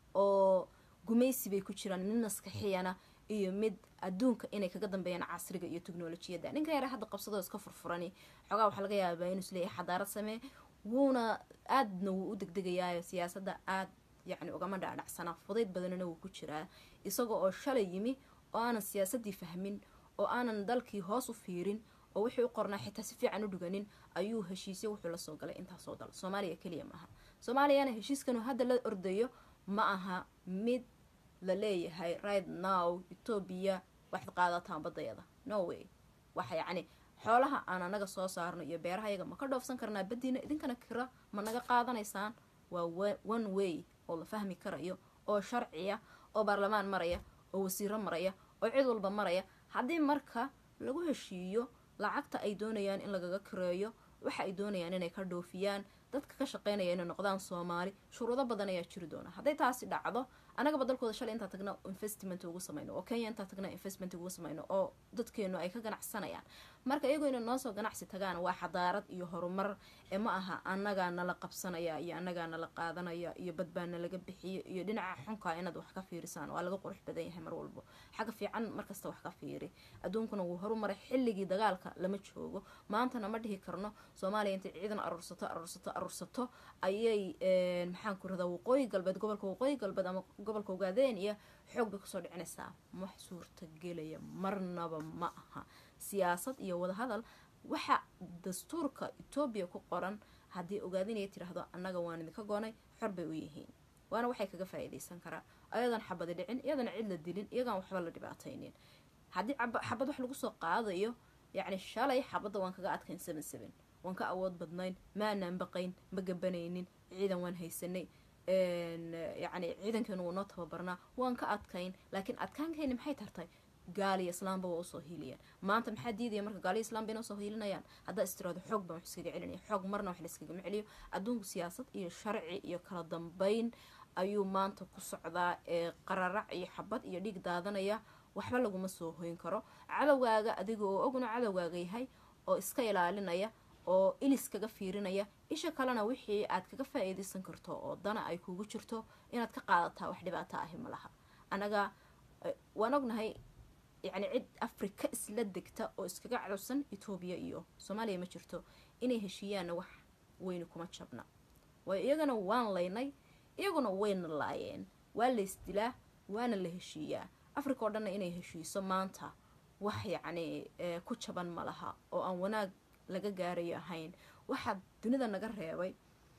oo gumaysi bay ku jiraan mid maskaxiyana iyo mid adduunka inay kaga dambeeyaan casriga iyo teknolojiyada ninka yar hadda qabsado iska furfurani xogaa waxa laga yaabaa inuu isleeyahay xadaarad samee wuuna aadna u degdegayaa siyaasadda aad yani uga madhacsanaa fudayd badanna uu ku jiraa isagoo oo shalay yimi oo aan siyaasadii fahmin oo aan dalkii hoos u fiirin oo wixii u qornaa xitaa si fiican u dhuganin ayuu heshiisyo wuxuu la soo galay intaas oo dal Soomaaliya kaliya maaha Soomaaliyana heshiiskan hadda la ordayo ma aha mid la leeyahay right now Ethiopia waxaad qaadataan badayada no way waxa yani xoolaha aan anaga soo saarno iyo beeraha iyaga ma ka dhoofsan karnaa badiina idinkana kira ma naga qaadanaysaan waa one way oo la fahmi karayo oo sharciya oo baarlamaan maraya oo wasiiro maraya oo cid walba maraya haddii marka lagu heshiiyo lacagta ay doonayaan in lagaga kireeyo waxa ay doonayaan inay ka dhoofiyaan dadka ka shaqeynaya inay noqdaan Soomaali shuruudo badan ayaa jiri doona haday taasi dhacdo anaga badalkooda shalay inta tagna investment ugu sameeyno oo Kenya inta tagna investment ugu sameeyno oo dadkeenu ay ka ganacsanayaan marka iyagu inay noo soo ganacsi tagaan waa xadaarad iyo horumar ma aha anaga nala qabsanaya iyo anaga nala qaadanaya iyo badbaana laga bixiyo iyo dhinaca xunka inaad wax ka fiirisaan waa laga qurux badan yahay mar walba xaga fiican markasta wax ka fiiri adduunkuna wuu horumar xilligii dagaalka lama joogo maantana ma dhihi karno Soomaaliya inta ciidan arursato ayay maxaan ku radaa waqooyi galbeed gobolka waqooyi galbeed ama gobolka Ogaadeen iyo xoog bay ku soo dhicinaysaa wax suurta gelaya marnaba ma aha siyaasad iyo wada hadal waxa dastuurka Ethiopia ku qoran hadii Ogaadeen ay tiraahdo annaga waan idinka goonay xor bay u yihiin waana waxay kaga faa'iideysan karaa ayadan xabad dhicin iyadan cid la dilin iyagan waxba la dhibaataynin hadii xabad wax lagu soo qaadayo yani shalay xabada waan kaga adkayn 77 waan ka awood badnayn ma aanan baqayn ma gabanaynin ciidan waan haysanay يعني ciidankeenu uu noo tababarnaa waan ka adkayn laakiin adkaankeena maxay tartay gaali islaamba oo soo hiiliyeen maanta maxaa diidaya marka gaali islaamba inoo soo hiilinayaan hadda istiraado xoog baan wax iskaga celinaya xoog marna wax la iskaga maceliyo adduunku siyaasad iyo sharci iyo kala dambeyn ayuu maanta ku socdaa qararac iyo xabad iyo dhig daadanaya waxba laguma soo hoyn karo cadawgaaga adiga oo ogna cadawgaaga yahay oo iska ilaalinaya oo ilis kaga fiirinaya isha kalena wixii aad kaga faa'iideysan karto oo dana ay kugu jirto inaad ka qaadataa wax dhibaato ah ma laha anaga waan ognahay يعني عد أفريقيا إسلا دكتا أو إسكاقا عدوسن إثيوبيا إيو سوماليا ما جرتو إني هشيانا وح وينكو ما تشابنا وإيغانا وان ليناي إيغانا وين اللايين والي استلا وان اللي هشيا أفريقيا ودانا إني هشي سمانتا وح يعني كوتشابان مالها أو أن وناق لغا غاريا هين واحد دونيدا نغرهيوي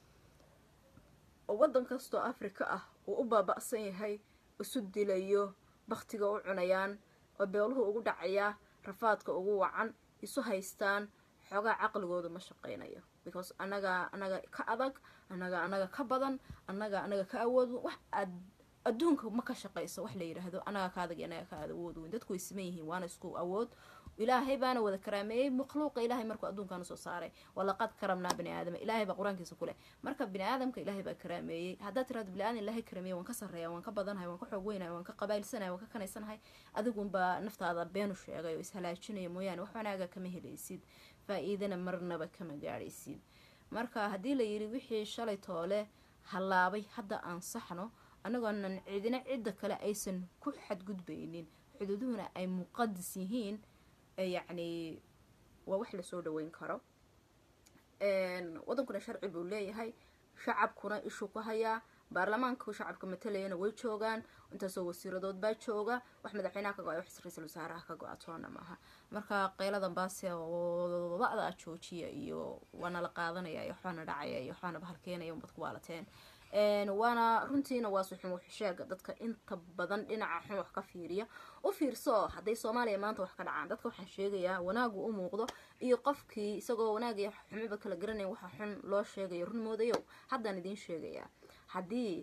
وودن كاستو أفريقيا وأبا بأسين هاي وسودي ليو بختيغا وعنيان وبيولهو ugu dhacaya rafaadka ugu wacan isu haystaan xogaa aqligooda ma shaqeynayo because anaga ka adag anaga ka badan anaga ka awood wax adduunka ma ka shaqeyso wax la yiraahdo anaga ka adag anaga ka awood dadku isma yihiin waana isku awood ilaahay baana wada karaameeyay makhluuqa ilaahay markuu adduunkan soo saaray wala qad karamna bani aadam ilaahay ba quraankiisa kule marka bani aadamka ilaahay ba karaameeyay hadaa tiraad bani aadam ilaahay karaameeyay waan ka sareeyaa waan ka badanahay waan ka xoog weynahay waan ka qabaylsanahay waan ka kanaysanahay adigu ba naftaada been u sheegay oo ishalaacinay mooyaan wax wanaaga kama helaysid faa'iidana marnaba kama gaaraysid marka hadii la yiri wixii shalay toole halaabay hadda aan saxno anagoon cidina cid kale aysan ku xad gudbaynin xuduuduna ay muqaddas yihiin يعني ووح لسود وين كرو وضن كنا شرعي بوليه هاي شعب كنا إشوكو هيا برلمان كو شعب كمثلين ويتشوغان وانت سووا السيردود بايتشوغا وحمد الحيناك قاعد يحس رئيس الوزراء كقاعد أتوانا معها مركا قيلة ضباسية وبعض أشوشية إيو وانا لقاضنا يا يوحنا دعايا يوحنا بهالكينا يوم بتقوالتين وانا runtiina waa suxun wax sheega dadka inta badan dhinaca xun wax ka fiiriya oo fiirso haday Soomaaliya maanta wax ka dhacaan dadka waxaan sheegayaa wanaagu u muuqdo iyo qofkii isagoo wanaaga xumida kala garanay waxa xun loo sheegayo run moodayo haddaan idin sheegayaa hadii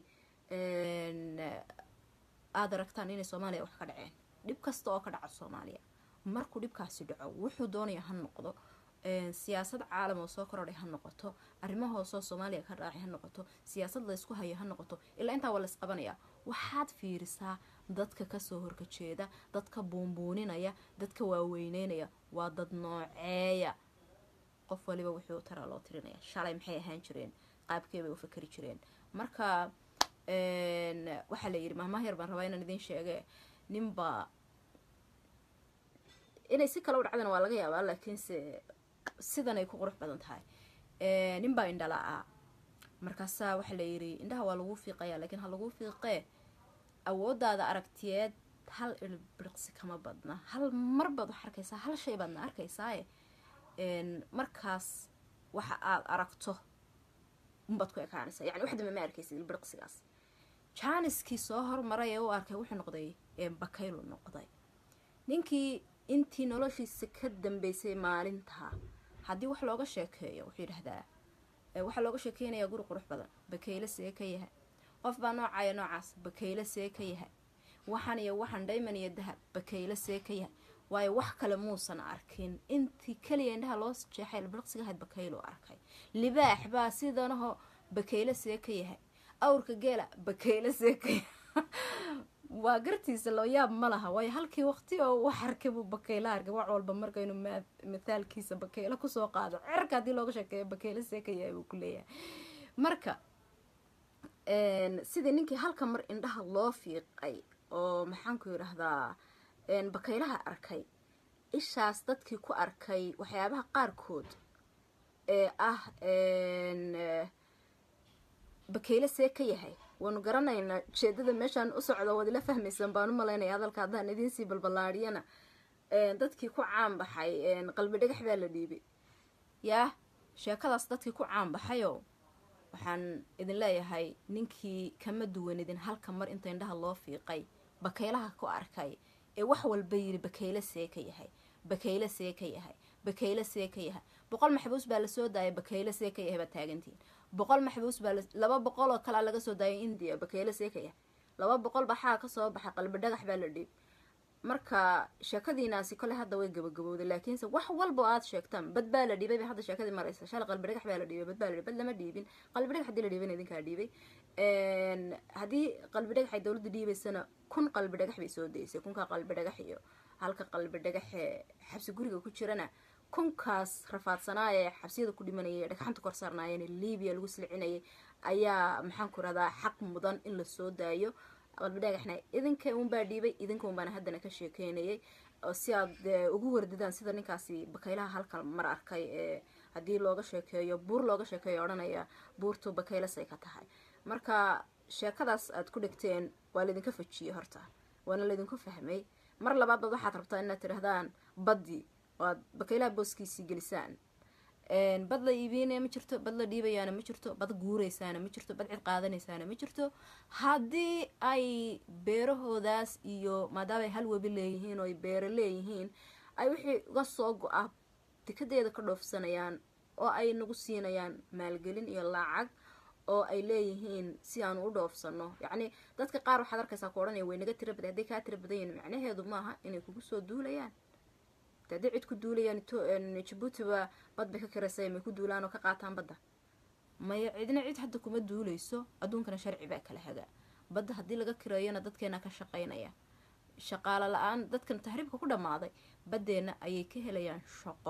aad aragtaan in Soomaaliya wax ka dhaceen dib kasta oo ka dhaca Soomaaliya markuu dibkaasi dhaco wuxuu doonayaa han noqdo siyaasad caalam oo soo korodhay ha noqoto arrimaha soo Soomaaliya ka raacay ha noqoto siyaasad la isku hayo ha noqoto ilaa inta wala isqabanaya waxaad fiirisaa dadka ka soo horkajeeda dadka boonbooninaya dadka waaweyneenaya waa dad nooceeya qof waliba wuxuu tara loo tirinaya shalay maxay ahaan jireen qaabkee bay u fikri jireen marka waxa la yiri maama yar baan rabaa inaan idin sheego nimba inay si kala u dhacdana waa laga yaabaa laakiin sidan ay ku qurux badan tahay nimba indhala markaas waxa la yiri indhaha waa lagu fiiqaya laakiin ha lagu fiiqee awoodaada aragtiyeed hal ilbriqsi kama badna hal mar baad arkaysaa hal shay baad arkaysaa markaas waxa aad aragto umbad ku ekaanaysa yani waxda ma arkaysid ilbriqsigaas jaaniskii soo hormaray oo arkay wuxuu noqday bakaylo noqday ninkii intii noloshiisa ka dambeysay maalinta hadii wax looga sheekeeyo wuxuu yiraahdaa waxa looga sheekeynayaa guri qurux badan bakayla see ka yahay qof baa noocaas bakayla see ka yahay waxaan diamond iyo dahab bakayla see ka yahay waayo wax kale muusan arkin intii kaliya indhaha loo jeexay ilbriqsiga had bakaylo arkay libaax baa sidanaho bakayla see ka yahay awrka geela bakayla see ka yahay waa gartiisa loo yaab ma laha way halkii waqti oo wax arkibu bakayla arka wax walba marka inuu mithaalkiisa bakayla ku soo qaado cirka hadii looga sheekeeyo bakayla seekaya uu ku leeyahay marka sida ninkii halka mar indhaha loo fiiqay oo maxaan ku yiraahdaa bakaylaha arkay ishaas dadkii ku arkay waxyaabaha qaarkood bakayla seeka yahay waanu garanaynaa jeedada meeshaan u socdo wad ila fahmaysan baan u malaynaya hadalka haddaan idin sii balbalaadhiyana dadkii ku caan baxay qalbi dhagax baa la dhiibay yaa sheekadaas dadkii ku caan baxayoo waxaan idin leeyahay ninkii kama duwan idin halka mar inta indhaha loo fiiqay bakaylaha ku arkay wax walba yiri bakayla seeka yahay bakayla seeka yahay bakayla seeka yahay 100 maxbuus baa la soo daayay bakayla seeka yahay ba taagantiin 100 maxbuus baa 200 oo kala laga soo daayay India bakayla seeka yahay 200 baxaa ka soo baxay qalbi dhagax baa la dhiib marka sheekadiinaasi kale hadda way gabagabowday laakiin wax walba aad sheegtaan bad baa la dhiibay hadda sheekadii maraysa shal qalbi dhagax baa la dhiibay bad baa la dhiibay lama dhiibin qalbi dhagax hadii la dhiibay idin ka dhiibay hadii qalbi dhagax ay dawladda dhiibaysana kun qalbi dhagax bay soo deysay kunka qalbi dhagax iyo halka qalbi dhagax xabsi guriga ku jirana kunkaas rafaadsanaaye xabsiyada ku dhimanayay dhagxanta kor saarnaayeen Liibiya lagu silcinayay ayaa maxaan ku radaa xaq mudan in la soo daayo qalbi dhagaxna idinka uun baa dhiibay idinka uun baan haddana ka sheekeynayay oo si aad ugu wardidaan sida ninkaasi bakaylaha halkan mar arkay haddii looga sheekeeyo buur looga sheekeeyo odhanaya buurtu bakaylasay ka tahay marka sheekadaas aad ku dhigteen waa laydinka fajiyey horta waana laydinku fahmay mar labaad baad waxaad rabtaa inaad tidhahdaan baddi waad bakaylaha booskiisii gelisaan bad la iibinaya ma jirto bad la dhiibayaana ma jirto bad guuraysaana ma jirto bad cid qaadanaysaana ma jirto haddii ay beerahoodaas iyo maadaama ay hal webi leeyihiin oo ay beero leeyihiin ay wixii uga soo go-a dekadeeda ka dhoofsanayaan oo ay nagu siinayaan maalgelin iyo lacag oo ay leeyihiin si aan u dhoofsano yacni dadka qaar waxaad arkaysaa ku odhanaya way naga tira badan hadday kaa tira badan yihiin macnaheedu maaha inay kugu soo duulayaan hadday cid ku duulayaan Djibouti ba bad bay ka kiraysay may ku duulaan oo ka qaataan badda maya cidna cid hadda kuma duulayso adduunkana sharci baa kala haga badda haddii laga kireeyana dadkeena ka shaqaynaya shaqaale la-aan dadkan tahriibka ku dhammaaday baddeena ayay ka helayaan shaqo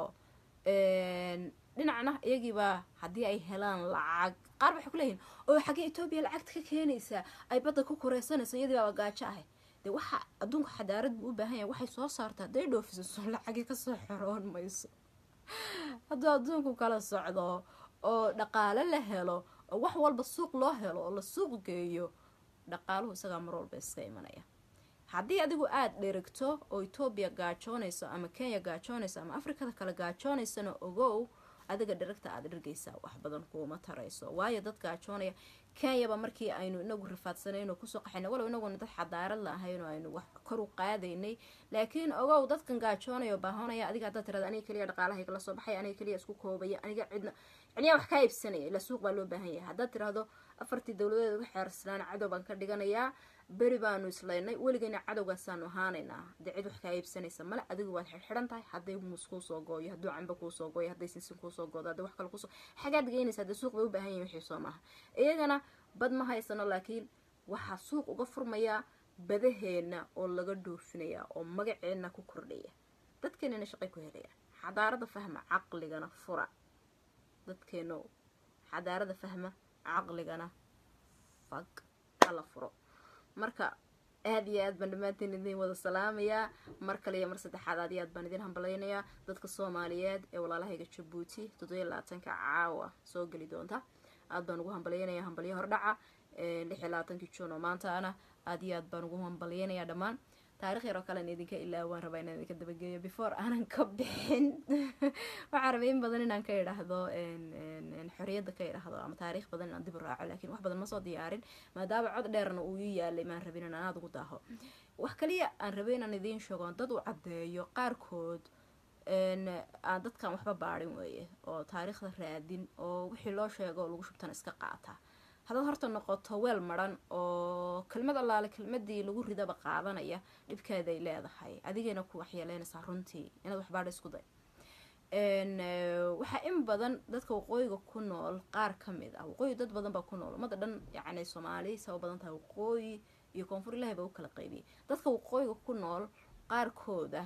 dhinacna iyagiibaa haddii ay helaan lacag qaar waxay ku leeyihiin oo xagee Ehtopia lacagta ka keenaysaa ay badda ku koreysanaysa iyadii baa gaajo ah de waxa adduunka xadaarad buu u baahan yahay waxay soo saartaa hadday dhoofiso lacagii kasoo xoroon mayso hadduu adduunku kala socdo oo dhaqaale la helo oo wax walba suuq loo helo oo la suuq geeyo dhaqaaluhu isagaa mar walba iska imanaya haddii adigu aad dherigto oo Ehtopia gaajoonayso ama Kenya gaajoonayso ama Afrikada kale gaajoonaysan ogow adiga dherigta aad dhirgaysaa wax badan kuma tarayso waayo dad gaajoonaya Kenya ba markii aynu inagu rafaadsanayno kusoo qaxayna walow inaguna dad xadaarad la ahayn oo aynu wax kor u qaadaynay laakiin ogow dadkan gaajoonayo baahanaya adiga hadda tirada aniga kaliya dhaqaalahayga la soo baxay aniga kaliya isku koobaya aniga cidna aniga wax ka iibsanaya ila suuq baa loo baahan yahay hadda tirado afartii dawladeed ugu xeersnaan cadow baan ka dhiganayaa beri baanu islaynay weligeena cadowgaasaan ahaanaynaa dee cid wax ka iibsanaysa male adigu waad xidhan tahay hadday muus kuu soo gooyo hadduu camba kuu soo gooyo hadday sinsin kuu soo goodo hadday wax kale kusoo xagaad geynaysaa dee suuq bay u baahan yihin wixii soo maaha iyagana bad ma haysano laakiin waxaa suuq uga furmayaa badaheena oo laga dhoofinaya oo magaceena ku kordhaya dadkeenana shaqay ku helaya xadaarada fahma caqligana fura dadkeena xadaarada fahma caqligana fag ala furo marka aad iyo aad baan dhammaanteen idin wada salaamayaa mar kale iyo mar saddexaad aad iyo aad baan idin hambalaynayaa dadka Soomaaliyeed ee walaalahayga Djibouti 27 caawa soo gali doonta aad baan ugu hambalaynayaa hambalyo hordhaca 26 June maanta ana aad iyo aad baan ugu hambalaynayaa dhammaan taariikh yar oo kale idinka ilaa waan rabaa inaan idinka dabageeyo before aanan ka bixin waxaan rabaa in badan inaan ka idhaahdo xorriyadda ka idhaahdo ama taariikh badan inaan dib u raaco laakiin wax badan ma soo diyaarin maadaama cod dheerna uu ii yaalay maan rabin inaan aad ugu daaho wax kaliya aan rabay inaan idiin sheego dad u caddeeyo qaarkood aan dadkan waxba baadhin weeye oo taariikhda raadin oo wixii loo sheego oo lagu shubtana iska qaata haddaad horta noqoto weel maran oo kelmad allaale kelmadii lagu ridaba qaadanaya dhibkeeda ay leedahay adigayna ku waxyeeleynaysaa runtii inaad wax baadha isku day waxaa in badan dadka waqooyiga ku nool qaar ka mid ah waqooyi dad badan baa ku nool ummadda dhan yacni Soomaali sabab badan tahay waqooyi iyo koonfur ilaahay baa u kala qaybiyay dadka waqooyiga ku nool qaarkooda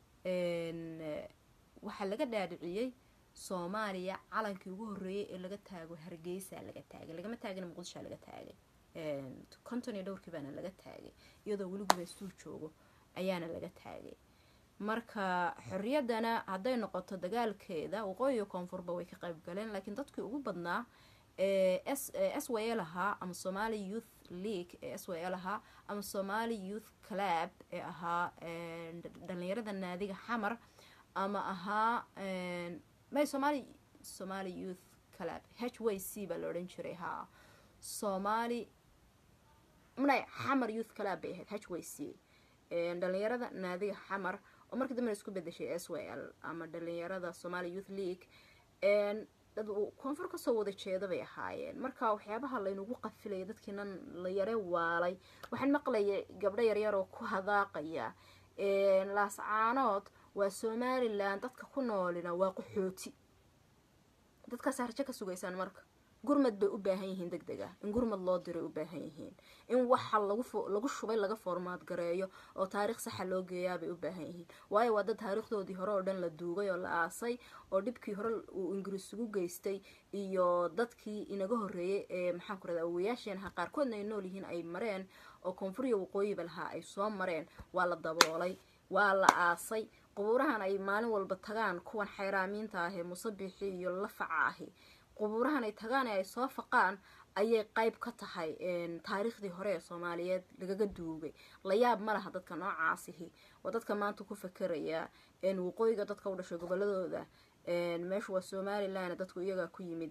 waxaa laga dhaadhiciyey Soomaaliya calankii ugu horeeyay ee laga taago Hargeysa laga taagay lagama taagin Muqdisho laga taagay konton iyo dhowrkii baana laga taagay iyadoo weli gubaystuu joogo ayaana laga taagay marka xorriyadana hadday noqoto dagaalkeeda waqooyi iyo koonfurba way ka qayb galeen laakiin dadkii ugu badnaa SYL ahaa ama Somali Youth League SYL ahaa ama Somali Youth Club ee ahaa dhalinyarada naadiga xamar ama ahaa may Somali Youth Club HYC baa la odhan jiray haa Somali manay xamar Youth Club bay ahayd HYC dhalinyarada naadiga xamar oo markii dambe isku bedeshay SYL ama dhalinyarada Somali Youth League dad koonfur ka soo wada jeeda bay ahaayeen marka waxyaabaha la inagu qafilay dadkiinan la yare waalay waxaan maqlayay gabdho yar yar oo ku hadaaqaya laascaanood waa Somaliland dadka ku noolina waa qaxooti dadka saarje ka sugaysaan marka gurmad bay u baahan yihiin degdeg ah in gurmad loo diray u baahan yihiin in waxa lagu shubay laga formaad gareeyo oo taariikh sax loo geeyaa bay u baahan yihiin waayo waa dad taariikhdoodii hore oo dhan la duugay oo la aasay oo dhibkii hore uu ingiriis ugu geystay iyo dadkii inaga horeeyay ee maxaan ku radaa awoyaasheenha qaarkoodna ay nool yihiin ay mareen oo koonfuriya waqooyiba lahaa ay soo mareen waa la daboolay waa la aasay qubuurahan ay maalin walba tagaan kuwan xayraamiinta ah ee musabixi iyo lafaca ahi qubuurahan ay tagaan ee ay soo faqaan ayay qayb ka tahay taariikhdii hore ee Soomaaliyeed lagaga duugay la yaab ma laha dadka noocaasihi waa dadka maanta ku fakaraya waqooyiga dadka u dhashay goboladooda meesha waa Somaliland dadku iyaga ku yimid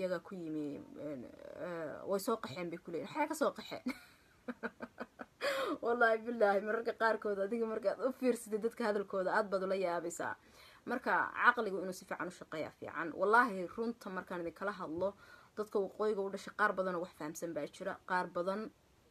way soo qaxeen bay ku leeyihiin xaga soo qaxeen wallahi billahi mararka qaarkood adiga markaad u fiirsid dadka hadalkooda aad bad la yaabaysaa marka aqligu inuu si fiican u shaqeeyo fiican wallahi runta markaan idin kala hadlo dadka waqooyiga u dhashay qaar badan oo wax fahamsan baa jira qaar badan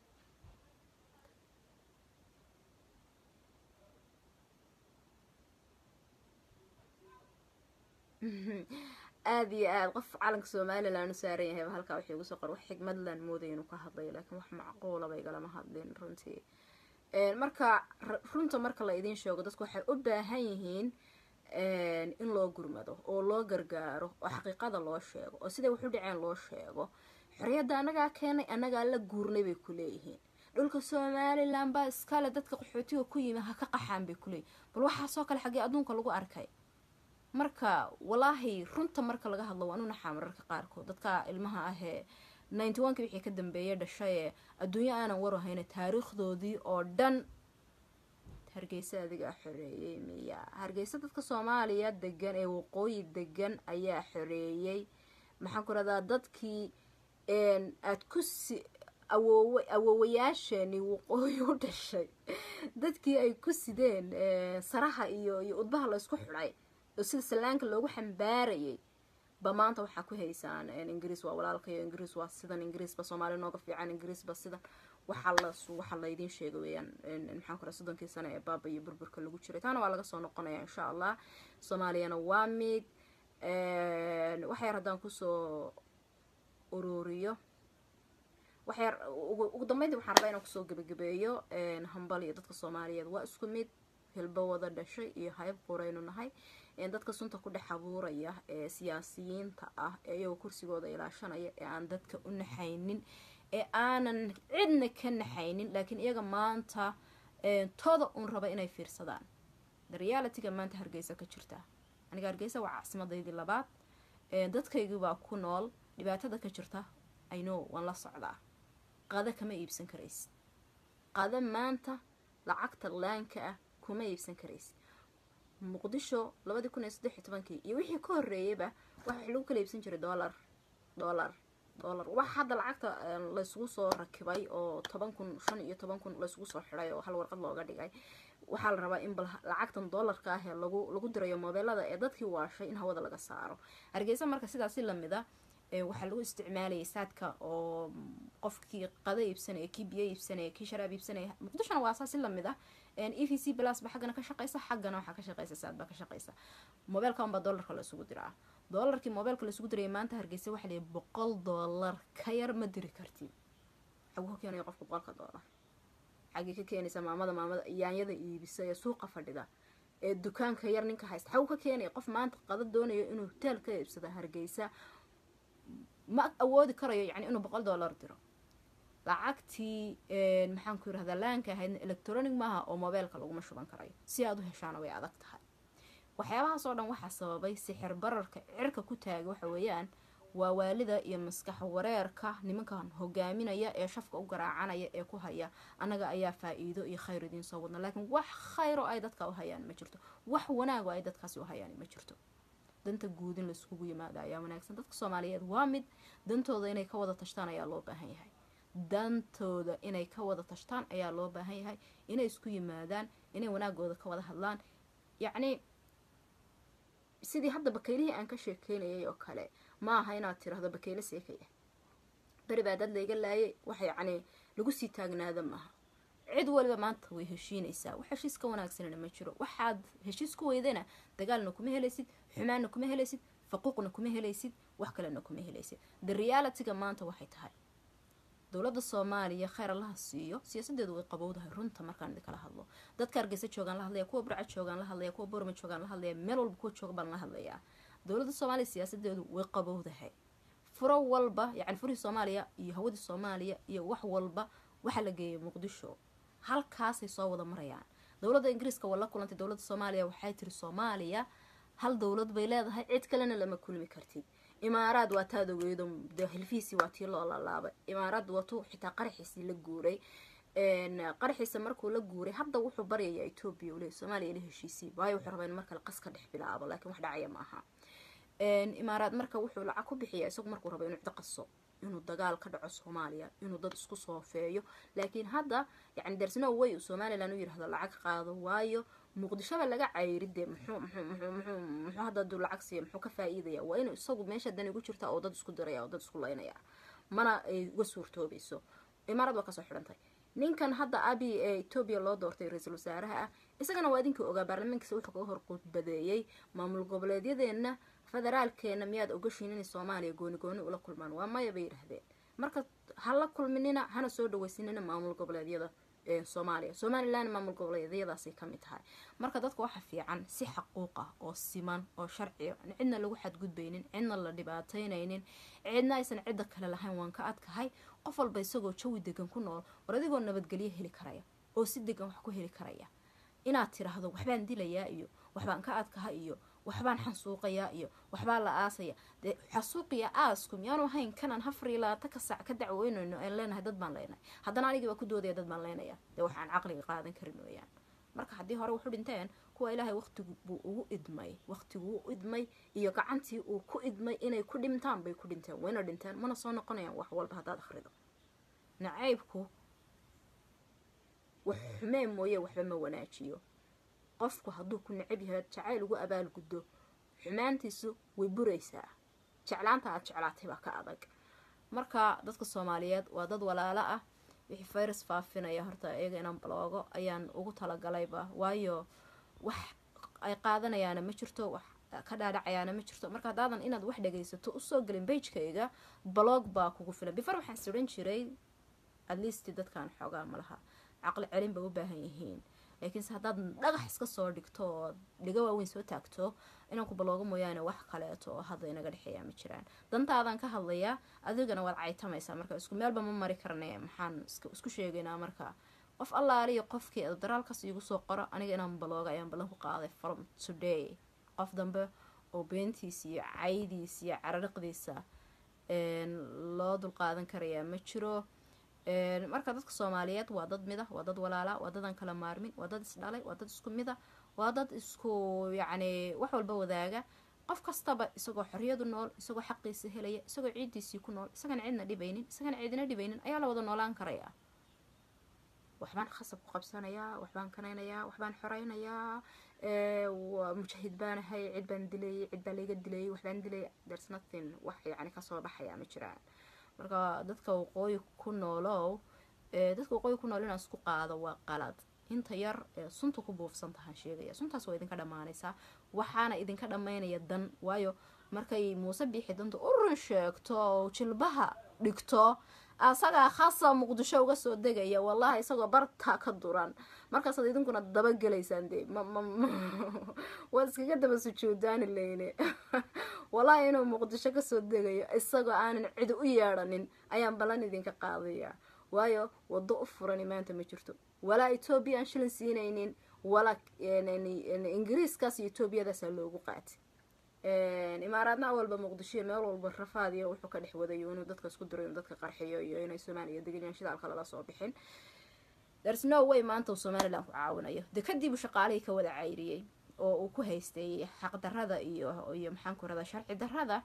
aad iyo aad qof calanka Soomaaliland u saaran yahay halka wixii ugu soo qor wax xigmad laan mooday inuu ka hadlayo laakiin wax macquul ah bay galama hadlin runtii marka runta marka la idin sheego dadku waxay u baahan yihiin in loo gurmado oo loo gargaaro oo xaqiiqada loo sheego oo sida wuxuu dhaceen loo sheego xorriyada anaga keenay anaga la guurnay bay ku leeyihiin dhulka Soomaaliland ba iskale dadka qaxootiga ku yimid ha ka qaxaan bay ku leeyihiin bal waxa soo kale xagee adduunka lagu arkay marka wallahi runta marka laga hadlo waan u naxaa mararka qaarkood dadka ilmaha ah ee 91 wixii ka dambeeyay dhashay adduunyo aanan war ahayn taariikhdoodii oo dhan hargeysa adiga xoreeyay miya hargeysa dadka Soomaaliya degan ee waqooyi degan ayaa xoreeyay maxaan ku radaa dadkii aad ku awowayaashani waqooyi u dhashay dadkii ay ku sideen saraha iyo udbaha la isku xidhay sida salaanka loogu xambaarayay ba maanta waxa ku haysaan ingiriis waa walaalkayo ingiriis waa sidan ingiriis ba Soomaali nooga fiican ingiriis ba sidan waxa la idin sheego weeyaan maxaan ku raraa sodonkii sano ee baaba iyo burburka lagu jiray taana waa laga soo noqonayaa insha Allah Soomaaliyana waa mid waxay radaan ku soo ururiyo waxay ugu dambeyntii waxaan rabaa inaan ku soo gabagabeeyo hambal iyo dadka Soomaaliyeed waa isku mid hilba wada dhashay iyo hayb qoraynu nahay dadka sunta ku dhex abuuraya ee siyaasiyiinta ah ee iyagu kursigooda ilaashanaya ee aan dadka u naxaynin ee aanan cidna ka naxaynin laakiin iyaga maanta tooda un raba inay fiirsadaan reality-ga maanta Hargeysa ka jirta aniga Hargeysa waa caasimadeedii labaad dadkaygu baa ku nool dhibaatada ka jirta I know waan la socdaa qaada kama iibsan karaysid qaada maanta lacagta laanka ah kuma iibsan karaysid muqdisho 2013 iyo wixii ka horeeyayba waxa lagu kala iibsan jiray dollar wax hadda lacagta la isugu soo rakibay oo 10,000 iyo 10,000 la isugu soo xiray oo hal warqad looga dhigay waxa la rabaa in lacagtan dollarka ah lagu dirayo mobilada ee dadkii waashay in hawada laga saaro Hargeysa marka sidaas la mid ah waxa lagu isticmaalay saadka oo qofkii qada iibsanay kii biyo iibsanay kii sharaab iibsanay muqdishona waa asaas la mid ah EVC plus ba xagana ka shaqeysa xagana waxa ka shaqeysa saad ba ka shaqeysa mobilka amba dollarka la isugu diraa dollarkii mobilka la isugu diray maanta Hargeysa waxa leeyahay $100 ka yar ma diri kartid xagu ka keenay qofka $100 xagi ka keenaysa maamada yaanyada iibisa ee suuqa fadhida ee dukaanka yar ninka haysta xagu ka keenay qof maanta qada doonayo inuu hotel ka iibsado Hargeysa ma awoodi karayo yani inuu $100 diro lacagtii maxaan ku yiraahdaa laanka ahayd electronic maaha oo mobilka lagu mashuban karayo si aad u heshaan way adag tahay waxyaabahaas oo dhan waxa sababay sixir bararka cirka ku taagay waxa weeyaan waa waalida iyo maskax wareerka nimankan hogaaminaya ee shafka u garaacanaya ee ku haya anaga ayaa faa'iido iyo khayr idin soo wadna laakiin wax khayr oo ay dadka u hayaan ma jirto wax wanaag oo ay dadkaasi u hayaan ma jirto danta guud in la isku yimaado ayaa wanaagsan dadka Soomaaliyeed waa mid dantooda inay ka wada tashtaan ayaa loo baahan yahay dantooda inay ka wada tashtaan ayaa loo baahan yahay inay isku yimaadaan inay wanaagooda ka wada hadlaan yacni sidii hadda bakeylihii aan ka sheekeynayay oo kale ma aha inaad tiraahdo bakeyle seekay bari baa dad layga laayay waxa yacni lagu sii taagnaada maaha cid waliba maanta way heshiinaysaa wax heshiis ka wanaagsanna ma jiro waxaad heshiis ku weydana dagaalna kuma helaysid xumaanna kuma helaysid faquuqna kuma helaysid wax kalena kuma helaysid the reality-ga maanta waxay tahay dowladda Soomaaliya khayr Allah siiyo siyaasadeedu way qabowdahay runta markaan idin kala hadlo dadka Hargeysa joogan la hadlaya kuwa Burco joogan la hadlaya kuwa Boorama joogan la hadlaya meel walba ku jooga baan la hadlaya dowladda Soomaaliya siyaasadeedu way qabowdahay furo walba yani furi Soomaaliya iyo hawada Soomaaliya iyo wax walba waxa la geeyay Muqdisho halkaas ay soo wada marayaan dowladda Ingiriiska wala kulantay dowladda Soomaaliya waxay tiri Soomaaliya hal dowlad bay leedahay cid kalena lama kulmi kartid imaaraad waa taad ogeedo hilfiisi waa tii loo laalaabay imaaraad wato xitaa qaraxiisi la guuray qaraxiisa markuu la guuray hadda wuxuu baryayaa Ehtopia oo Soomaaliya la heshiisay waayo wuxuu rabaa in markale qaska dhex bilaabo laakiin wax dhacaya ma aha imaaraad marka wuxuu lacag ku bixiyaa isagu markuu rabo inuu ciqaso inuu dagaal ka dhaco Soomaaliya inuu dad isku soofeeyo laakiin hadda yani there's no way Somaliland uu yiraahdo lacag qaado waayo Muqdisho laga cayridee muxuu hadda dul lacag siiyo muxuu ka faa'iidaya waa inuu isagu meesha dan ugu jirta oo dad isku diraya oo dad isku leynaya mana ay uga suurtoobayso imaaraad waa ka soo xirantay ninkan hadda abi Ehtopia loo doortay ra'iisul wasaaraha isagana waa idinka ogaa baarlamaankiisa wuxuu ka hor qodbadeeyay maamul goboleedyadeena federaalkeena miyaad ogashiin in Soomaaliya gooni ula kulmaan waa maya bay yiraahdeen marka hala kulminina hana soo dhawaysinina maamul goboleedyada Soomaaliya Somaliland maamul goboleedyadaas ay kamid tahay marka dadku waxa fiican si xaquuq ah oo siman oo sharci ah cidna lagu xadgudbaynin cidna la dhibaataynaynin cidna aysan cid kale lahayn waan ka adkahay qof walba isagoo jawi degan ku nool war adigoo nabadgelyo heli karaya oo si degan wax ku heli karaya inaad tiraahdo waxbaan dilayaa iyo waxbaan ka adkahay iyo waxbaan xasuuqayaa iyo waxbaa la aasaya xasuuqiya aaskum yaanu hayn kanan hafriilaata ka sac ka dacweynayno aan leenahay dad baan leenahay haddana anigii waa ku doodaya dad baan leenaya waxaan caqliga qaadan karin weeyaan marka haddii hore wuxuu dhinteen kuwa ilaahay waqtigu buu ugu idmay iyo gacantii uu ku idmay inay ku dhintaan bay ku dhinteen wayna dhinteen mana soo noqonayaan wax walba hadaad akhrido nacaybku wax xumeen mooye waxba ma wanaajiyo qofku hadduu ku necab yahay jacayl ugu abaal guddo xumaantiisu way buraysaa jeclaanta aad jeclaatay baa ka adag marka dadka Soomaaliyeed waa dad walaalo ah wixii virus faafinaya horta iyaga inaan baloogo ayaan ugu talagalayba waayo wax ay qaadanayaan ma jirto wax ka dhaadhacayaan ma jirto marka hadaadan inaad wax dhageysato u soo galin page-kayga blog baa kugu filan before waxaan sirin jiray at least dadkan xogaa ma laha aqal celin ba u baahan yihiin laakiin hadaad dhagax iska soo dhigto dhiga waaweyn soo taagto inaan ku baloogo mooyaane wax kaleeto oo hadda inaga dhexeeya ma jiraan dantaadan ka hadlaya adigana waad caytamaysaa marka isku meelba ma mari karnaa maxaan isku sheegaynaa marka qof allaaliyo qofkii daraalkaas igu soo qoro aniga inaan balooga ayaan balan ku qaaday from today qof dambe oo beentiisa iyo caydiisa iyo carariqdiisa loo dul qaadan karaya ma jiro marka dadka Soomaaliyeed waa dad mid ah waa dad walaala waa dad kala maarmin waa dad isdhalay waa dad isku mid ah waa dad isku yani wax walba wadaaga qof kastaba isagoo xorriyadu nool isagoo xaqiisa helaya isagoo ciidiisii ku nool isagana cidna dhibaynin ayaa la wada noolaan karaya waxbaan khasab ku qabsanayaa waxbaan kanaynayaa waxbaan xoreynayaa mujahid baan ahay cid baan dilay cid baa laga dilay waxbaan dilay there's nothing wax yani ka soo baxaya ma jiraan marka dadka waqooyi ku noolow inaan isku qaado waa qalad inta yar sunta ku buufsan tahay sheegaya suntaas waa idinka dhamaanaysaa waxaana idinka dhamaynaya dan waayo markay Muuse Biixi danta urun sheegto oo jilbaha dhigto asaga khasa Muqdisho uga soo degaya wallahi isagoo barta ka duran markaas idinkuna daba galeysaan waa iskaga daba sujuudaan leeyne wallahi inuu Muqdisho ka soo degayo isagoo aanan cid u yeeranin ayaan balan idinka qaadaya waayo wado u furan maanta ma jirto wala Ehtopia shilin siinaynin wala Ingiriiskaas Ethiopiadaas loogu qaatay imaaraadna walba Muqdisho meel walba rafaadiyo wuxuu ka dhexwadayo inuu dadka isku diro dadka qarxiyo iyo inay Soomaaliya degan shidaalka la soo bixin there's no way maanta Soomaaliland ku caawinayo kadib shaqaalihii ka wada cayriyay oo uu ku haystay xaq darrada iyo maxaan ku radaa sharci darrada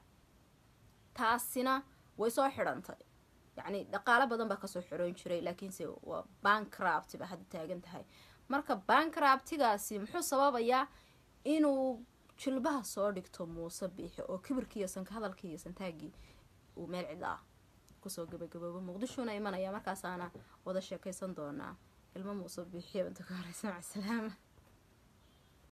taasina way soo xirantay yani dhaqaale badan baa ka soo xiroon jiray laakiin se waa bankrupt ba hadda taagan tahay marka bankruptigaasi muxuu sababayaa inuu jilbaha soo dhigto Muuse Biixi oo kibirkiisan ka hadalkiisan taagi uu meel cid ah ku soo gabagaboobo Muqdishona imanaya markaas ana wada sheekaysan doonaa ilmo Muuse Biixi inta ka horeysa salaam